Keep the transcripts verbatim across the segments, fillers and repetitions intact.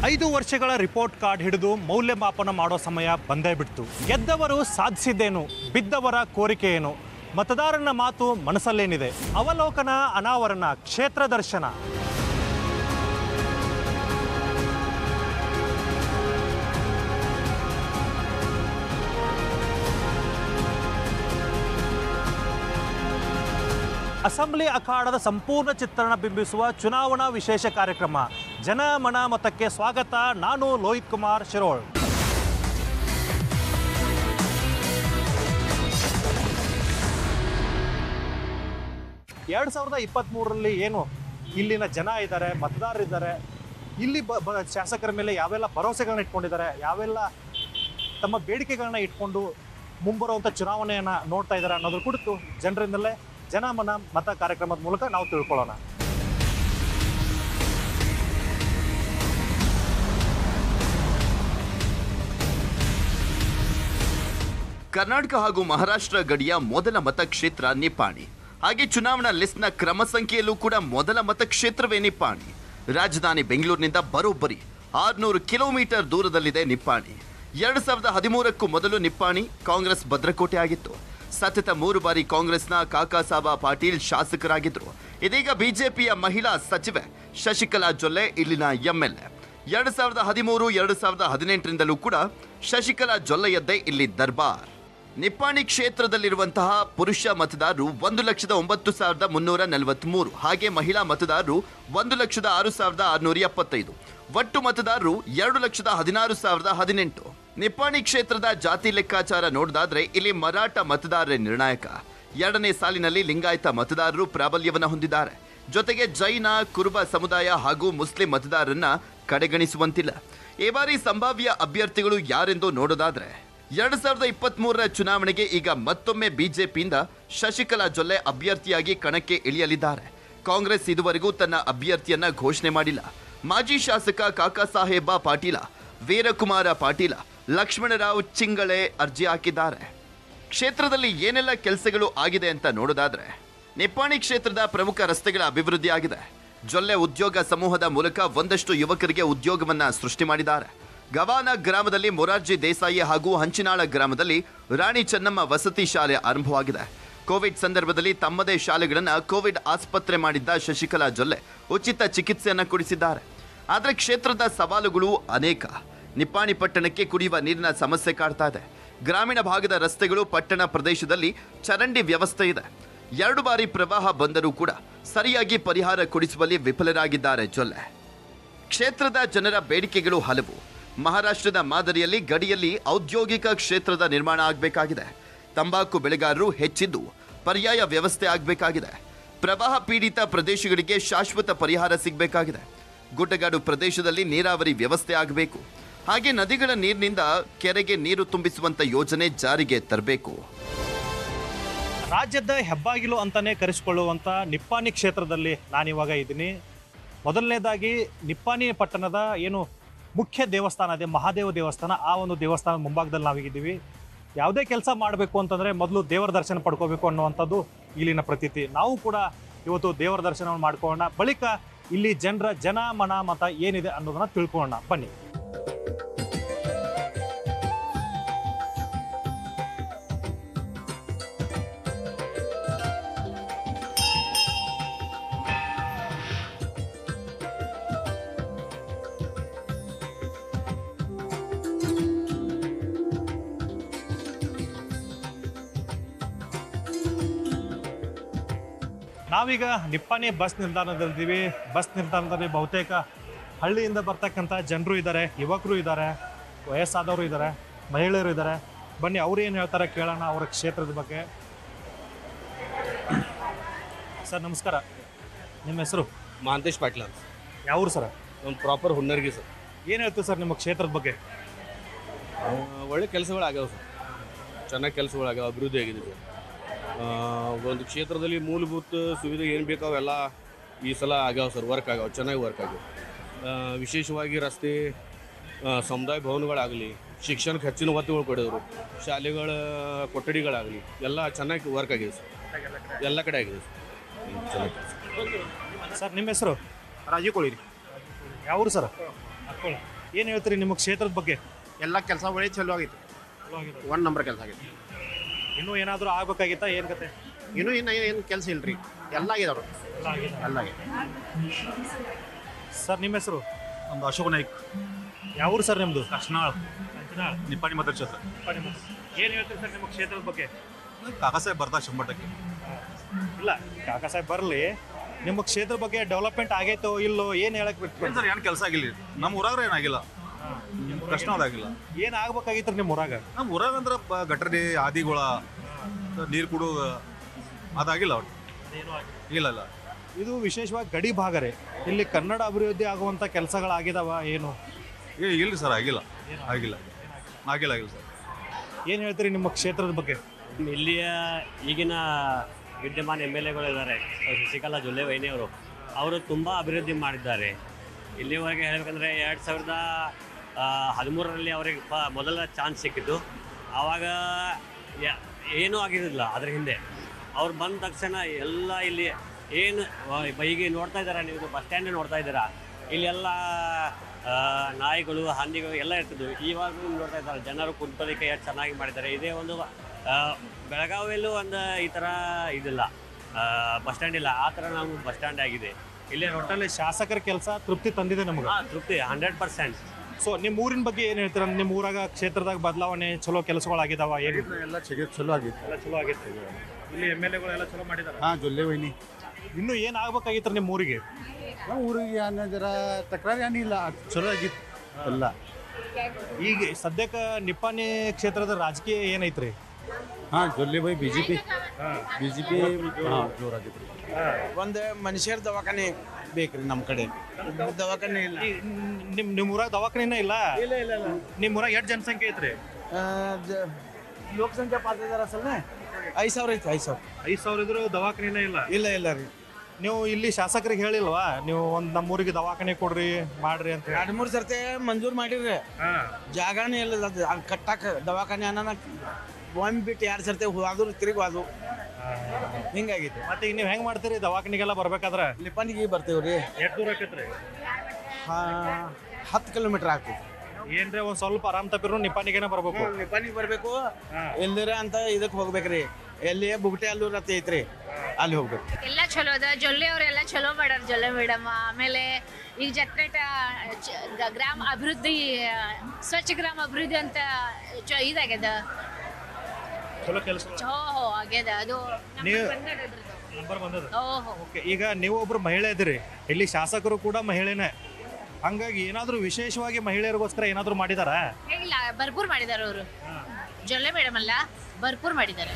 ಐದು ವರ್ಷಗಳ report card ಹಿಡಿದು ಮೌಲ್ಯಮಾಪನ ಮಾಡೋ ಸಮಯ ಬಂದೇ ಬಿಡ್ತು. ಗೆದ್ದವರು ಸಾಧಿಸಿದ್ದೇನು, ಬಿದ್ದವರ ಕೋರಿಕೆ ಏನು, ಮತದಾರನ ಮಾತು ಮನಸ್ಸಲ್ಲೇನಿದೆ. ಅವಲೋಕನ, ಅನಾವರಣ, ಕ್ಷೇತ್ರ ದರ್ಶನ. ಅಸೆಂಬ್ಲಿ ಅಖಾಡದ ಸಂಪೂರ್ಣ ಚಿತ್ರಣ ಬಿಂಬಿಸುವ ಚುನಾವಣಾ ವಿಶೇಷ ಕಾರ್ಯಕ್ರಮ ಜನ ಮನ ಮತಕ್ಕೆ ಸ್ವಾಗತ. ನಾನು ಲೋಹಿತ್ ಕುಮಾರ್ ಶಿರೋಳ್. ಎರಡು ಸಾವಿರದ ಇಪ್ಪತ್ತ್ಮೂರರಲ್ಲಿ ಏನು ಇಲ್ಲಿನ ಜನ ಇದ್ದಾರೆ, ಮತದಾರರಿದ್ದಾರೆ, ಇಲ್ಲಿ ಬ ಶಾಸಕರ ಮೇಲೆ ಯಾವೆಲ್ಲ ಭರವಸೆಗಳನ್ನ ಇಟ್ಕೊಂಡಿದ್ದಾರೆ, ಯಾವೆಲ್ಲ ತಮ್ಮ ಬೇಡಿಕೆಗಳನ್ನ ಇಟ್ಕೊಂಡು ಮುಂಬರುವಂಥ ಚುನಾವಣೆಯನ್ನು ನೋಡ್ತಾ ಇದ್ದಾರೆ ಅನ್ನೋದ್ರ ಕುರಿತು ಜನರಿಂದಲೇ ಜನ ಮನ ಮತ ಕಾರ್ಯಕ್ರಮದ ಮೂಲಕ ನಾವು ತಿಳ್ಕೊಳ್ಳೋಣ. ಕರ್ನಾಟಕ ಹಾಗೂ ಮಹಾರಾಷ್ಟ್ರ ಗಡಿಯ ಮೊದಲ ಮತಕ್ಷೇತ್ರ ನಿಪ್ಪಾಣಿ. ಹಾಗೆ ಚುನಾವಣಾ ಲಿಸ್ಟ್ನ ಕ್ರಮ ಸಂಖ್ಯೆಯಲ್ಲೂ ಕೂಡ ಮೊದಲ ಮತಕ್ಷೇತ್ರವೇ ನಿಪ್ಪಾಣಿ. ರಾಜಧಾನಿ ಬೆಂಗಳೂರಿನಿಂದ ಬರೋಬ್ಬರಿ ಆರುನೂರು ಕಿಲೋಮೀಟರ್ ದೂರದಲ್ಲಿದೆ ನಿಪ್ಪಾಣಿ. ಎರಡು ಸಾವಿರದ ಹದಿಮೂರಕ್ಕೂ ಮೊದಲು ನಿಪ್ಪಾಣಿ ಕಾಂಗ್ರೆಸ್ ಭದ್ರಕೋಟೆ ಆಗಿತ್ತು. ಸತತ ಮೂರು ಬಾರಿ ಕಾಂಗ್ರೆಸ್ನ ಕಾಕಾಸಾಬ ಪಾಟೀಲ್ ಶಾಸಕರಾಗಿದ್ದರು. ಇದೀಗ ಬಿಜೆಪಿಯ ಮಹಿಳಾ ಸಚಿವೆ ಶಶಿಕಲಾ ಜೊಲ್ಲೆ ಇಲ್ಲಿನ ಎಂಎಲ್ಎ. ಎರಡು ಸಾವಿರದ ಹದಿಮೂರು ಎರಡು ಸಾವಿರದ ಹದಿನೆಂಟರಿಂದಲೂ ಕೂಡ ಶಶಿಕಲಾ ಜೊಲ್ಲೆಯದ್ದೇ ಇಲ್ಲಿ ದರ್ಬಾರ್. ನಿಪ್ಪಾಣಿ ಕ್ಷೇತ್ರದಲ್ಲಿರುವಂತಹ ಪುರುಷ ಮತದಾರರು ಒಂದು ಲಕ್ಷದ ಒಂಬತ್ತು ಸಾವಿರದ ಮುನ್ನೂರ ನಲವತ್ಮೂರು, ಹಾಗೆ ಮಹಿಳಾ ಮತದಾರರು ಒಂದು ಲಕ್ಷದ ಆರು ಸಾವಿರದ ಆರುನೂರ ಎಪ್ಪತ್ತೈದು. ಒಟ್ಟು ಮತದಾರರು ಎರಡು ಲಕ್ಷದ ಹದಿನಾರು ಸಾವಿರದ ಹದಿನೆಂಟು. ನಿಪ್ಪಾಣಿ ಕ್ಷೇತ್ರದ ಜಾತಿ ಲೆಕ್ಕಾಚಾರ ನೋಡಿದಾದ್ರೆ ಇಲ್ಲಿ ಮರಾಠ ಮತದಾರರೇ ನಿರ್ಣಾಯಕ. ಎರಡನೇ ಸಾಲಿನಲ್ಲಿ ಲಿಂಗಾಯತ ಮತದಾರರು ಪ್ರಾಬಲ್ಯವನ್ನು ಹೊಂದಿದ್ದಾರೆ. ಜೊತೆಗೆ ಜೈನ, ಕುರುಬ ಸಮುದಾಯ ಹಾಗೂ ಮುಸ್ಲಿಂ ಮತದಾರರನ್ನ ಕಡೆಗಣಿಸುವಂತಿಲ್ಲ. ಈ ಬಾರಿ ಸಂಭಾವ್ಯ ಅಭ್ಯರ್ಥಿಗಳು ಯಾರೆಂದು ನೋಡೋದಾದ್ರೆ ಎರಡು ಸಾವಿರದ ಇಪ್ಪತ್ತ್ ಮೂರರ ಚುನಾವಣೆಗೆ ಈಗ ಮತ್ತೊಮ್ಮೆ ಬಿಜೆಪಿಯಿಂದ ಶಶಿಕಲಾ ಜೊಲ್ಲೆ ಅಭ್ಯರ್ಥಿಯಾಗಿ ಕಣಕ್ಕೆ ಇಳಿಯಲಿದ್ದಾರೆ. ಕಾಂಗ್ರೆಸ್ ಇದುವರೆಗೂ ತನ್ನ ಅಭ್ಯರ್ಥಿಯನ್ನ ಘೋಷಣೆ ಮಾಡಿಲ್ಲ. ಮಾಜಿ ಶಾಸಕ ಕಾಕಾಸಾಹೇಬ ಪಾಟೀಲ, ವೀರಕುಮಾರ ಪಾಟೀಲ, ಲಕ್ಷ್ಮಣರಾವ್ ಚಿಂಗಳೆ ಅರ್ಜಿ ಹಾಕಿದ್ದಾರೆ. ಕ್ಷೇತ್ರದಲ್ಲಿ ಏನೆಲ್ಲ ಕೆಲಸಗಳು ಆಗಿದೆ ಅಂತ ನೋಡೋದಾದ್ರೆ ನಿಪ್ಪಾಣಿ ಕ್ಷೇತ್ರದ ಪ್ರಮುಖ ರಸ್ತೆಗಳ ಅಭಿವೃದ್ಧಿ ಆಗಿದೆ. ಜೊಲ್ಲೆ ಉದ್ಯೋಗ ಸಮೂಹದ ಮೂಲಕ ಒಂದಷ್ಟು ಯುವಕರಿಗೆ ಉದ್ಯೋಗವನ್ನ ಸೃಷ್ಟಿ ಮಾಡಿದ್ದಾರೆ. ಗವಾನ ಗ್ರಾಮದಲ್ಲಿ ಮೊರಾರ್ಜಿ ದೇಸಾಯಿ ಹಾಗೂ ಹಂಚಿನಾಳ ಗ್ರಾಮದಲ್ಲಿ ರಾಣಿ ಚೆನ್ನಮ್ಮ ವಸತಿ ಶಾಲೆ ಆರಂಭವಾಗಿದೆ. ಕೋವಿಡ್ ಸಂದರ್ಭದಲ್ಲಿ ತಮ್ಮದೇ ಶಾಲೆಗಳನ್ನು ಕೋವಿಡ್ ಆಸ್ಪತ್ರೆ ಮಾಡಿದ್ದ ಶಶಿಕಲಾ ಜೊಲ್ಲೆ ಉಚಿತ ಚಿಕಿತ್ಸೆಯನ್ನು ಕೊಡಿಸಿದ್ದಾರೆ. ಆದರೆ ಕ್ಷೇತ್ರದ ಸವಾಲುಗಳು ಅನೇಕ. ನಿಪ್ಪಾಣಿ ಪಟ್ಟಣಕ್ಕೆ ಕುಡಿಯುವ ನೀರಿನ ಸಮಸ್ಯೆ ಕಾಡ್ತಾ ಇದೆ. ಗ್ರಾಮೀಣ ಭಾಗದ ರಸ್ತೆಗಳು, ಪಟ್ಟಣ ಪ್ರದೇಶದಲ್ಲಿ ಚರಂಡಿ ವ್ಯವಸ್ಥೆ ಇದೆ. ಎರಡು ಬಾರಿ ಪ್ರವಾಹ ಬಂದರೂ ಕೂಡ ಸರಿಯಾಗಿ ಪರಿಹಾರ ಕೊಡಿಸುವಲ್ಲಿ ವಿಫಲರಾಗಿದ್ದಾರೆ ಜೊಲ್ಲೆ. ಕ್ಷೇತ್ರದ ಜನರ ಬೇಡಿಕೆಗಳು ಹಲವು. ಮಹಾರಾಷ್ಟ್ರದ ಮಾದರಿಯಲ್ಲಿ ಗಡಿಯಲ್ಲಿ ಔದ್ಯೋಗಿಕ ಕ್ಷೇತ್ರದ ನಿರ್ಮಾಣ ಆಗಬೇಕಾಗಿದೆ. ತಂಬಾಕು ಬೆಳೆಗಾರರು ಹೆಚ್ಚಿದ್ದು ಪರ್ಯಾಯ ವ್ಯವಸ್ಥೆ ಆಗಬೇಕಾಗಿದೆ. ಪ್ರವಾಹ ಪೀಡಿತ ಪ್ರದೇಶಗಳಿಗೆ ಶಾಶ್ವತ ಪರಿಹಾರ ಸಿಗಬೇಕಾಗಿದೆ. ಗುಡ್ಡಗಾಡು ಪ್ರದೇಶದಲ್ಲಿ ನೀರಾವರಿ ವ್ಯವಸ್ಥೆ ಆಗಬೇಕು. ಹಾಗೆ ನದಿಗಳ ನೀರಿನಿಂದ ಕೆರೆಗೆ ನೀರು ತುಂಬಿಸುವಂತ ಯೋಜನೆ ಜಾರಿಗೆ ತರಬೇಕು. ರಾಜ್ಯದ ಹೆಬ್ಬಾಗಿಲು ಅಂತಾನೆ ಕರೆಸಿಕೊಳ್ಳುವಂಥ ನಿಪ್ಪಾಣಿ ಕ್ಷೇತ್ರದಲ್ಲಿ ನಾನಿವಾಗ ಇದ್ದೀನಿ. ಮೊದಲನೇದಾಗಿ ನಿಪ್ಪಾಣಿ ಪಟ್ಟಣದ ಏನು ಮುಖ್ಯ ದೇವಸ್ಥಾನ ಇದೆ, ಮಹಾದೇವ ದೇವಸ್ಥಾನ, ಆ ಒಂದು ದೇವಸ್ಥಾನದ ಮುಂಭಾಗದಲ್ಲಿ ನಾವೀಗಿದ್ದೀವಿ. ಯಾವುದೇ ಕೆಲಸ ಮಾಡಬೇಕು ಅಂತಂದರೆ ಮೊದಲು ದೇವರ ದರ್ಶನ ಪಡ್ಕೋಬೇಕು ಅನ್ನುವಂಥದ್ದು ಇಲ್ಲಿನ ಪ್ರತೀತಿ. ನಾವು ಕೂಡ ಇವತ್ತು ದೇವರ ದರ್ಶನವನ್ನು ಮಾಡ್ಕೊಳ್ಳೋಣ, ಬಳಿಕ ಇಲ್ಲಿ ಜನರ ಜನ ಮನ ಮತ ಏನಿದೆ ಅನ್ನೋದನ್ನ ತಿಳ್ಕೊಳ್ಳೋಣ. ಬನ್ನಿ. ನಾವೀಗ ನಿಪ್ಪಾಣಿ ಬಸ್ ನಿಲ್ದಾಣದಲ್ಲಿದ್ದೀವಿ. ಬಸ್ ನಿಲ್ದಾಣದಲ್ಲಿ ಬಹುತೇಕ ಹಳ್ಳಿಯಿಂದ ಬರ್ತಕ್ಕಂಥ ಜನರು ಇದ್ದಾರೆ, ಯುವಕರು ಇದ್ದಾರೆ, ವಯಸ್ಸಾದವರು ಇದ್ದಾರೆ, ಮಹಿಳೆಯರು ಇದ್ದಾರೆ. ಬನ್ನಿ ಅವ್ರು ಏನು ಹೇಳ್ತಾರೆ ಕೇಳೋಣ ಅವರ ಕ್ಷೇತ್ರದ ಬಗ್ಗೆ. ಸರ್ ನಮಸ್ಕಾರ, ನಿಮ್ಮ ಹೆಸರು? ಮಹಾಂತೇಶ್ ಪಾಟೀಲ್ ಅಂತ. ಯಾವ್ರು ಸರ್? ಒಂದು ಪ್ರಾಪರ್ ಹುನ್ನರ್ಗಿ ಸರ್. ಏನು ಹೇಳ್ತೀವಿ ಸರ್ ನಿಮ್ಮ ಕ್ಷೇತ್ರದ ಬಗ್ಗೆ? ಒಳ್ಳೆ ಕೆಲಸಗಳು ಆಗ್ಯಾವ ಸರ್, ಚೆನ್ನಾಗಿ ಕೆಲಸಗಳು ಆಗ್ಯಾವ, ಅಭಿವೃದ್ಧಿ ಆಗಿದೆ ಸರ್. ಒಂದು ಕ್ಷೇತ್ರದಲ್ಲಿ ಮೂಲಭೂತ ಸುವಿಧೆ ಏನು ಬೇಕಾವೆಲ್ಲ ಈ ಸಲ ಆಗ್ಯಾವ ಸರ್, ವರ್ಕ್ ಆಗ್ಯಾವ, ಚೆನ್ನಾಗಿ ವರ್ಕ್ ಆಗ್ಯಾವ. ವಿಶೇಷವಾಗಿ ರಸ್ತೆ, ಸಮುದಾಯ ಭವನಗಳಾಗಲಿ, ಶಿಕ್ಷಣಕ್ಕೆ ಹೆಚ್ಚಿನ ಒತ್ತುಗಳು ಕೊಡೋರು, ಶಾಲೆಗಳ ಕೊಠಡಿಗಳಾಗಲಿ ಎಲ್ಲ ಚೆನ್ನಾಗಿ ವರ್ಕ್ ಆಗಿದೆ ಸರ್, ಎಲ್ಲ ಕಡೆ ಆಗಿದೆ ಸರ್, ಚೆನ್ನಾಗಿ. ಸರ್ ನಿಮ್ಮ ಹೆಸರು? ರಾಜೀವ್ ಕೋಳಿರಿ. ಯಾವರು ಸರ್? ಏನು ಹೇಳ್ತೀರಿ ನಿಮ್ಮ ಕ್ಷೇತ್ರದ ಬಗ್ಗೆ? ಎಲ್ಲ ಕೆಲಸ ಒಳ್ಳೆ ಚಲೋ ಆಗೈತಿ, ಒನ್ ನಂಬರ್ ಕೆಲಸ ಆಗೈತಿ. ಇನ್ನೂ ಏನಾದರೂ ಆಗ್ಬೇಕಾಗಿತ್ತಾ ಏನು ಕತೆ? ಇನ್ನೂ ಇನ್ನು ಏನು ಕೆಲಸ ಇಲ್ರಿ, ಎಲ್ಲ ಆಗಿದವ್ರು ಎಲ್ಲ ಆಗೈತಿ. ಸರ್ ನಿಮ್ಮ ಹೆಸರು? ನಮ್ದು ಅಶೋಕ್ ನಾಯ್ಕ್, ಯಾವ ಊರು ಸರ್ ನಿಮ್ಮದು? ಕೃಷ್ಣಾಳ್, ನಿಪ್ಪಾಣಿ ಮತಕ್ಷೇತ್ರ. ಏನು ಹೇಳ್ತೀರಿ ಸರ್ ನಿಮ್ಮ ಕ್ಷೇತ್ರದ ಬಗ್ಗೆ? ಕಾಕಾಸಾಹೇಬ್ ಬರ್ತಾ ಶಂಬರ್ ಟಕ್ಕೆ. ಇಲ್ಲ ಕಾಕಾ ಸಾಹೇಬ್ ಬರಲಿ, ನಿಮ್ಮ ಕ್ಷೇತ್ರ ಬಗ್ಗೆ ಡೆವಲಪ್ಮೆಂಟ್ ಆಗೈತೋ ಇಲ್ಲೋ ಏನು ಹೇಳಕ್ ಬಿಟ್ಟು ಏನು ಸರ್ ಏನು ಕೆಲಸ ಆಗಿಲ್ಲ ನಮ್ಮ ಊರಾಗ್ರೆ ಏನಾಗಿಲ್ಲ, ಕೃಷ್ಣಾದಾಗಿಲ್ಲ. ಏನು ಆಗ್ಬೇಕಾಗಿತ್ತು ನಿಮ್ಮ ಊರಾಗ? ನಮ್ಮ ಊರಾಗ ಅಂದ್ರೆ ಬ- ಗಟರಿ ಆದಿಗಳ ನೀರು ಕುಡಿಯೋದು ಅದಾಗಿಲ್ಲ ಒಟ್ಟು. ಇಲ್ಲ ಇಲ್ಲ ಇದು ವಿಶೇಷವಾಗಿ ಗಡಿ ಭಾಗ ರೀ, ಇಲ್ಲಿ ಕನ್ನಡ ಅಭಿವೃದ್ಧಿ ಆಗುವಂಥ ಕೆಲಸಗಳಾಗಿದಾವ ಏನು? ಏ ಇಲ್ಲ ಸರ್ ಆಗಿಲ್ಲ ಆಗಿಲ್ಲ ಆಗಿಲ್ಲ ಆಗಿಲ್ಲ ಸರ್. ಏನು ಹೇಳ್ತೀರಿ ನಿಮ್ಮ ಕ್ಷೇತ್ರದ ಬಗ್ಗೆ? ಇಲ್ಲಿಯ ಈಗಿನ ವಿದ್ಯಮಾನ ಎಮ್ ಎಲ್ ಎಗಳು ಇದ್ದಾರೆ, ಶಶಿಕಲಾ ಜೊಲ್ಲೆ ವೈನಿಯವರು, ಅವರು ತುಂಬ ಅಭಿವೃದ್ಧಿ ಮಾಡಿದ್ದಾರೆ. ಇಲ್ಲಿವರೆಗೆ ಹೇಳಬೇಕಂದ್ರೆ ಎರಡು ಸಾವಿರದ ಹದಿಮೂರರಲ್ಲಿ ಅವರಿಗೆ ಪ ಮೊದಲ ಚಾನ್ಸ್ ಸಿಕ್ಕಿತ್ತು. ಆವಾಗ ಯ- ಏನೂ ಆಗಿರಲಿಲ್ಲ. ಅದರ ಹಿಂದೆ ಅವ್ರು ಬಂದ ತಕ್ಷಣ ಎಲ್ಲ ಇಲ್ಲಿ ಏನು ಈಗ ನೋಡ್ತಾ ಇದ್ದಾರೆ, ನೀವು ಬಸ್ ಸ್ಟ್ಯಾಂಡ್ ನೋಡ್ತಾ ಇದ್ದೀರಾ, ಇಲ್ಲೆಲ್ಲ ನಾಯಿಗಳು ಹಂದಿಗಳು ಎಲ್ಲ ಇರ್ತಿದ್ವು. ಇವಾಗ ನೋಡ್ತಾ ಇದ್ದಾರೆ ಜನರು ಕುಂತ್ಕೊಳ್ಳಿಕ್ಕೆ ಎಷ್ಟು ಚೆನ್ನಾಗಿ ಮಾಡಿದ್ದಾರೆ. ಇದೇ ಒಂದು ಬೆಳಗಾವಿಯಲ್ಲೂ ಒಂದು ಈ ಥರ ಇದಿಲ್ಲ, ಬಸ್ ಸ್ಟ್ಯಾಂಡ್ ಇಲ್ಲ, ಆ ಥರ ನಾವು ಬಸ್ ಸ್ಟ್ಯಾಂಡ್ ಆಗಿದೆ. ಇಲ್ಲೇ ಒಟ್ಟಲ್ಲಿ ಶಾಸಕರ ಕೆಲಸ ತೃಪ್ತಿ ತಂದಿದೆ ನಮಗೆ. ಹಾಂ, ತೃಪ್ತಿ ಹಂಡ್ರೆಡ್ ಪರ್ಸೆಂಟ್. ಸೊ ನಿಮ್ಮ ಊರಿನ ಬಗ್ಗೆ ಏನು ಹೇಳ್ತೀರ? ನಿಮ್ಮ ಊರಾಗ ಕ್ಷೇತ್ರದಾಗ ಬದಲಾವಣೆ ಚಲೋ ಕೆಲಸಗಳಾಗಿದಾವ ಏನು? ಎಲ್ಲ ಚೆಗೆ ಚಲೋ ಆಗಿತ್ತು. ಎಲ್ಲ ಚಲೋ ಆಗೈತೆ. ಇಲ್ಲಿ ಎಮ್ ಎಲ್ ಎಗಳೆಲ್ಲ ಚಲೋ ಮಾಡಿದಾರೆ. ಹಾಂ, ಜೊಲ್ಲೆ ವೈನಿ. ಇನ್ನೂ ಏನು ಆಗ್ಬೇಕಾಗಿತ್ತು ನಿಮ್ಮ ಊರಿಗೆ? ನಮ್ಮ ಊರಿಗೆ ಅನ್ನೋ ಜರ ತಕರಾರು ಏನಿಲ್ಲ, ಚಲೋ ಆಗಿತ್ತು ಎಲ್ಲ. ಈಗ ಸದ್ಯಕ್ಕೆ ನಿಪ್ಪಾಣಿ ಕ್ಷೇತ್ರದ ರಾಜಕೀಯ ಏನೈತ್ರಿ? ಹಾಂ, ಜೊಲ್ಲೆ ಬೈ B J P B J P ಹಾಂ ಜೋರಾಗಿತ್ತು. ಒಂದು ಮನುಷ್ಯರ ದವಾಖಾನೆ ಬೇಕ್ರಿ ನಮ್ಮ ಕಡೆ, ದವಾಖಾನೆ ಇಲ್ಲ. ನಿಮ್ಮ ನಿಮ್ಮ ಊರಾಗ ದವಾಖಾನೆ ಇಲ್ಲ? ಇಲ್ಲ ಇಲ್ಲ ಇಲ್ಲ ನಿಮ್ಮ ಊರಾಗ ಎಷ್ಟು ಜನಸಂಖ್ಯೆ ಐತ್ರಿ? ಲೋಕಸಂಖ್ಯೆ ಪಾತ್ರ ಇದಾರ ಅಸಲ್ ಐದು ಸಾವಿರ ಐತಿ. ಐದು ಸಾವಿರ ಐದು ಸಾವಿರ ಇದ್ರು ದವಾಖಾನೆ ಇಲ್ಲ? ಇಲ್ಲ ಇಲ್ಲ ರೀ. ನೀವು ಇಲ್ಲಿ ಶಾಸಕರಿಗೆ ಹೇಳಿಲ್ವಾ ನೀವು ಒಂದು ನಮ್ಮ ಊರಿಗೆ ದವಾಖಾನೆ ಕೊಡ್ರಿ ಮಾಡ್ರಿ ಅಂತ? ಎರಡು ಮೂರು ಸರ್ತಿ ಮಂಜೂರು ಮಾಡಿರ್ರಿ, ಜಾಗನೇ ಇಲ್ಲ ಅದು ಅಲ್ಲಿ ಕಟ್ಟಾಕ ದವಾಖಾನೆ ಅನ್ನೋಣ. ಒಮ್ಮೆ ಬಿಟ್ಟು ಎರಡು ಸರ್ತಿ ಹೋದ್ರು ತಿರುಗಿ ಹೋದು ಹಿಂಗಾಗೈತಿ. ಮತ್ತೆ ಈಗ ನೀವು ಹೆಂಗ್ ಮಾಡ್ತೀರಿ ದವಾಖಾನಿಗೆಲ್ಲ ಬರ್ಬೇಕಾದ್ರೆ? ಲಿಪ್ಪನಿಗೆ ಬರ್ತೇವ್ರಿ. ಎಷ್ಟು ದೂರ ಆಕೈತ್ರಿ? ಹತ್ತು ಕಿಲೋಮೀಟರ್ ಆಗ್ತೈತಿ. ಏನ್ರಿ ಒಂದ್ ಸ್ವಲ್ಪ ಆರಾಮ್ ತಪ್ಪಿರು ನಿಪ್ಪಾನಿಗೆನ ಬರ್ಬೇಕು? ನಿಪ್ಪನಿಗೆ ಬರಬೇಕು. ಎಲ್ಲಿರ ಅಂತ ಇದಕ್ಕೆ ಹೋಗ್ಬೇಕ್ರಿ, ಎಲ್ಲಿ ಬುಗಟೆ ಅಲ್ಲೂರ್ ಅಂತ ಐತ್ರಿ, ಅಲ್ಲಿ ಹೋಗ್ಬೇಕು. ಎಲ್ಲ ಚಲೋ ಅದ. ಜೊಲ್ಲೆ ಅವರೆಲ್ಲ ಚಲೋ ಮಾಡ್ಯಾರ, ಜೊಲ್ಲೆ ಮೇಡಮ್. ಆಮೇಲೆ ಈಗ ಜತ್ಕಟ ಗ್ರಾಮ ಅಭಿವೃದ್ಧಿ, ಸ್ವಚ್ಛ ಗ್ರಾಮ ಅಭಿವೃದ್ಧಿ ಅಂತ ಚ- ಇದಾಗ್ಯದ. ಚಲೋ ಕೆಲಸ ಹೋ ಹೋ ಆಗ್ಯದ. ಅದು ನೀವು ಬಂದದ ಅದ್ರದ್ದು. ನಂಬರ್ ಬಂದದ. ಓಹೋ. ಓಕೆ, ಈಗ ನೀವು ಒಬ್ರು ಮಹಿಳೆ ಇದ್ದೀರಿ, ಇಲ್ಲಿ ಶಾಸಕರು ಕೂಡ ಮಹಿಳೆನೇ, ಹಂಗಾಗಿ ಏನಾದ್ರೂ ವಿಶೇಷವಾಗಿ ಮಹಿಳೆಯರಿಗೋಸ್ಕರ ಏನಾದ್ರೂ ಮಾಡಿದಾರ? ಇಲ್ಲ, ಭರ್ಪೂರ್ ಮಾಡಿದಾರ ಅವರು. ಜೊಲ್ಲೆ ಮೇಡಮ್ ಅಲ್ಲ, ಭರ್ಪೂರ್ ಮಾಡಿದ್ದಾರೆ.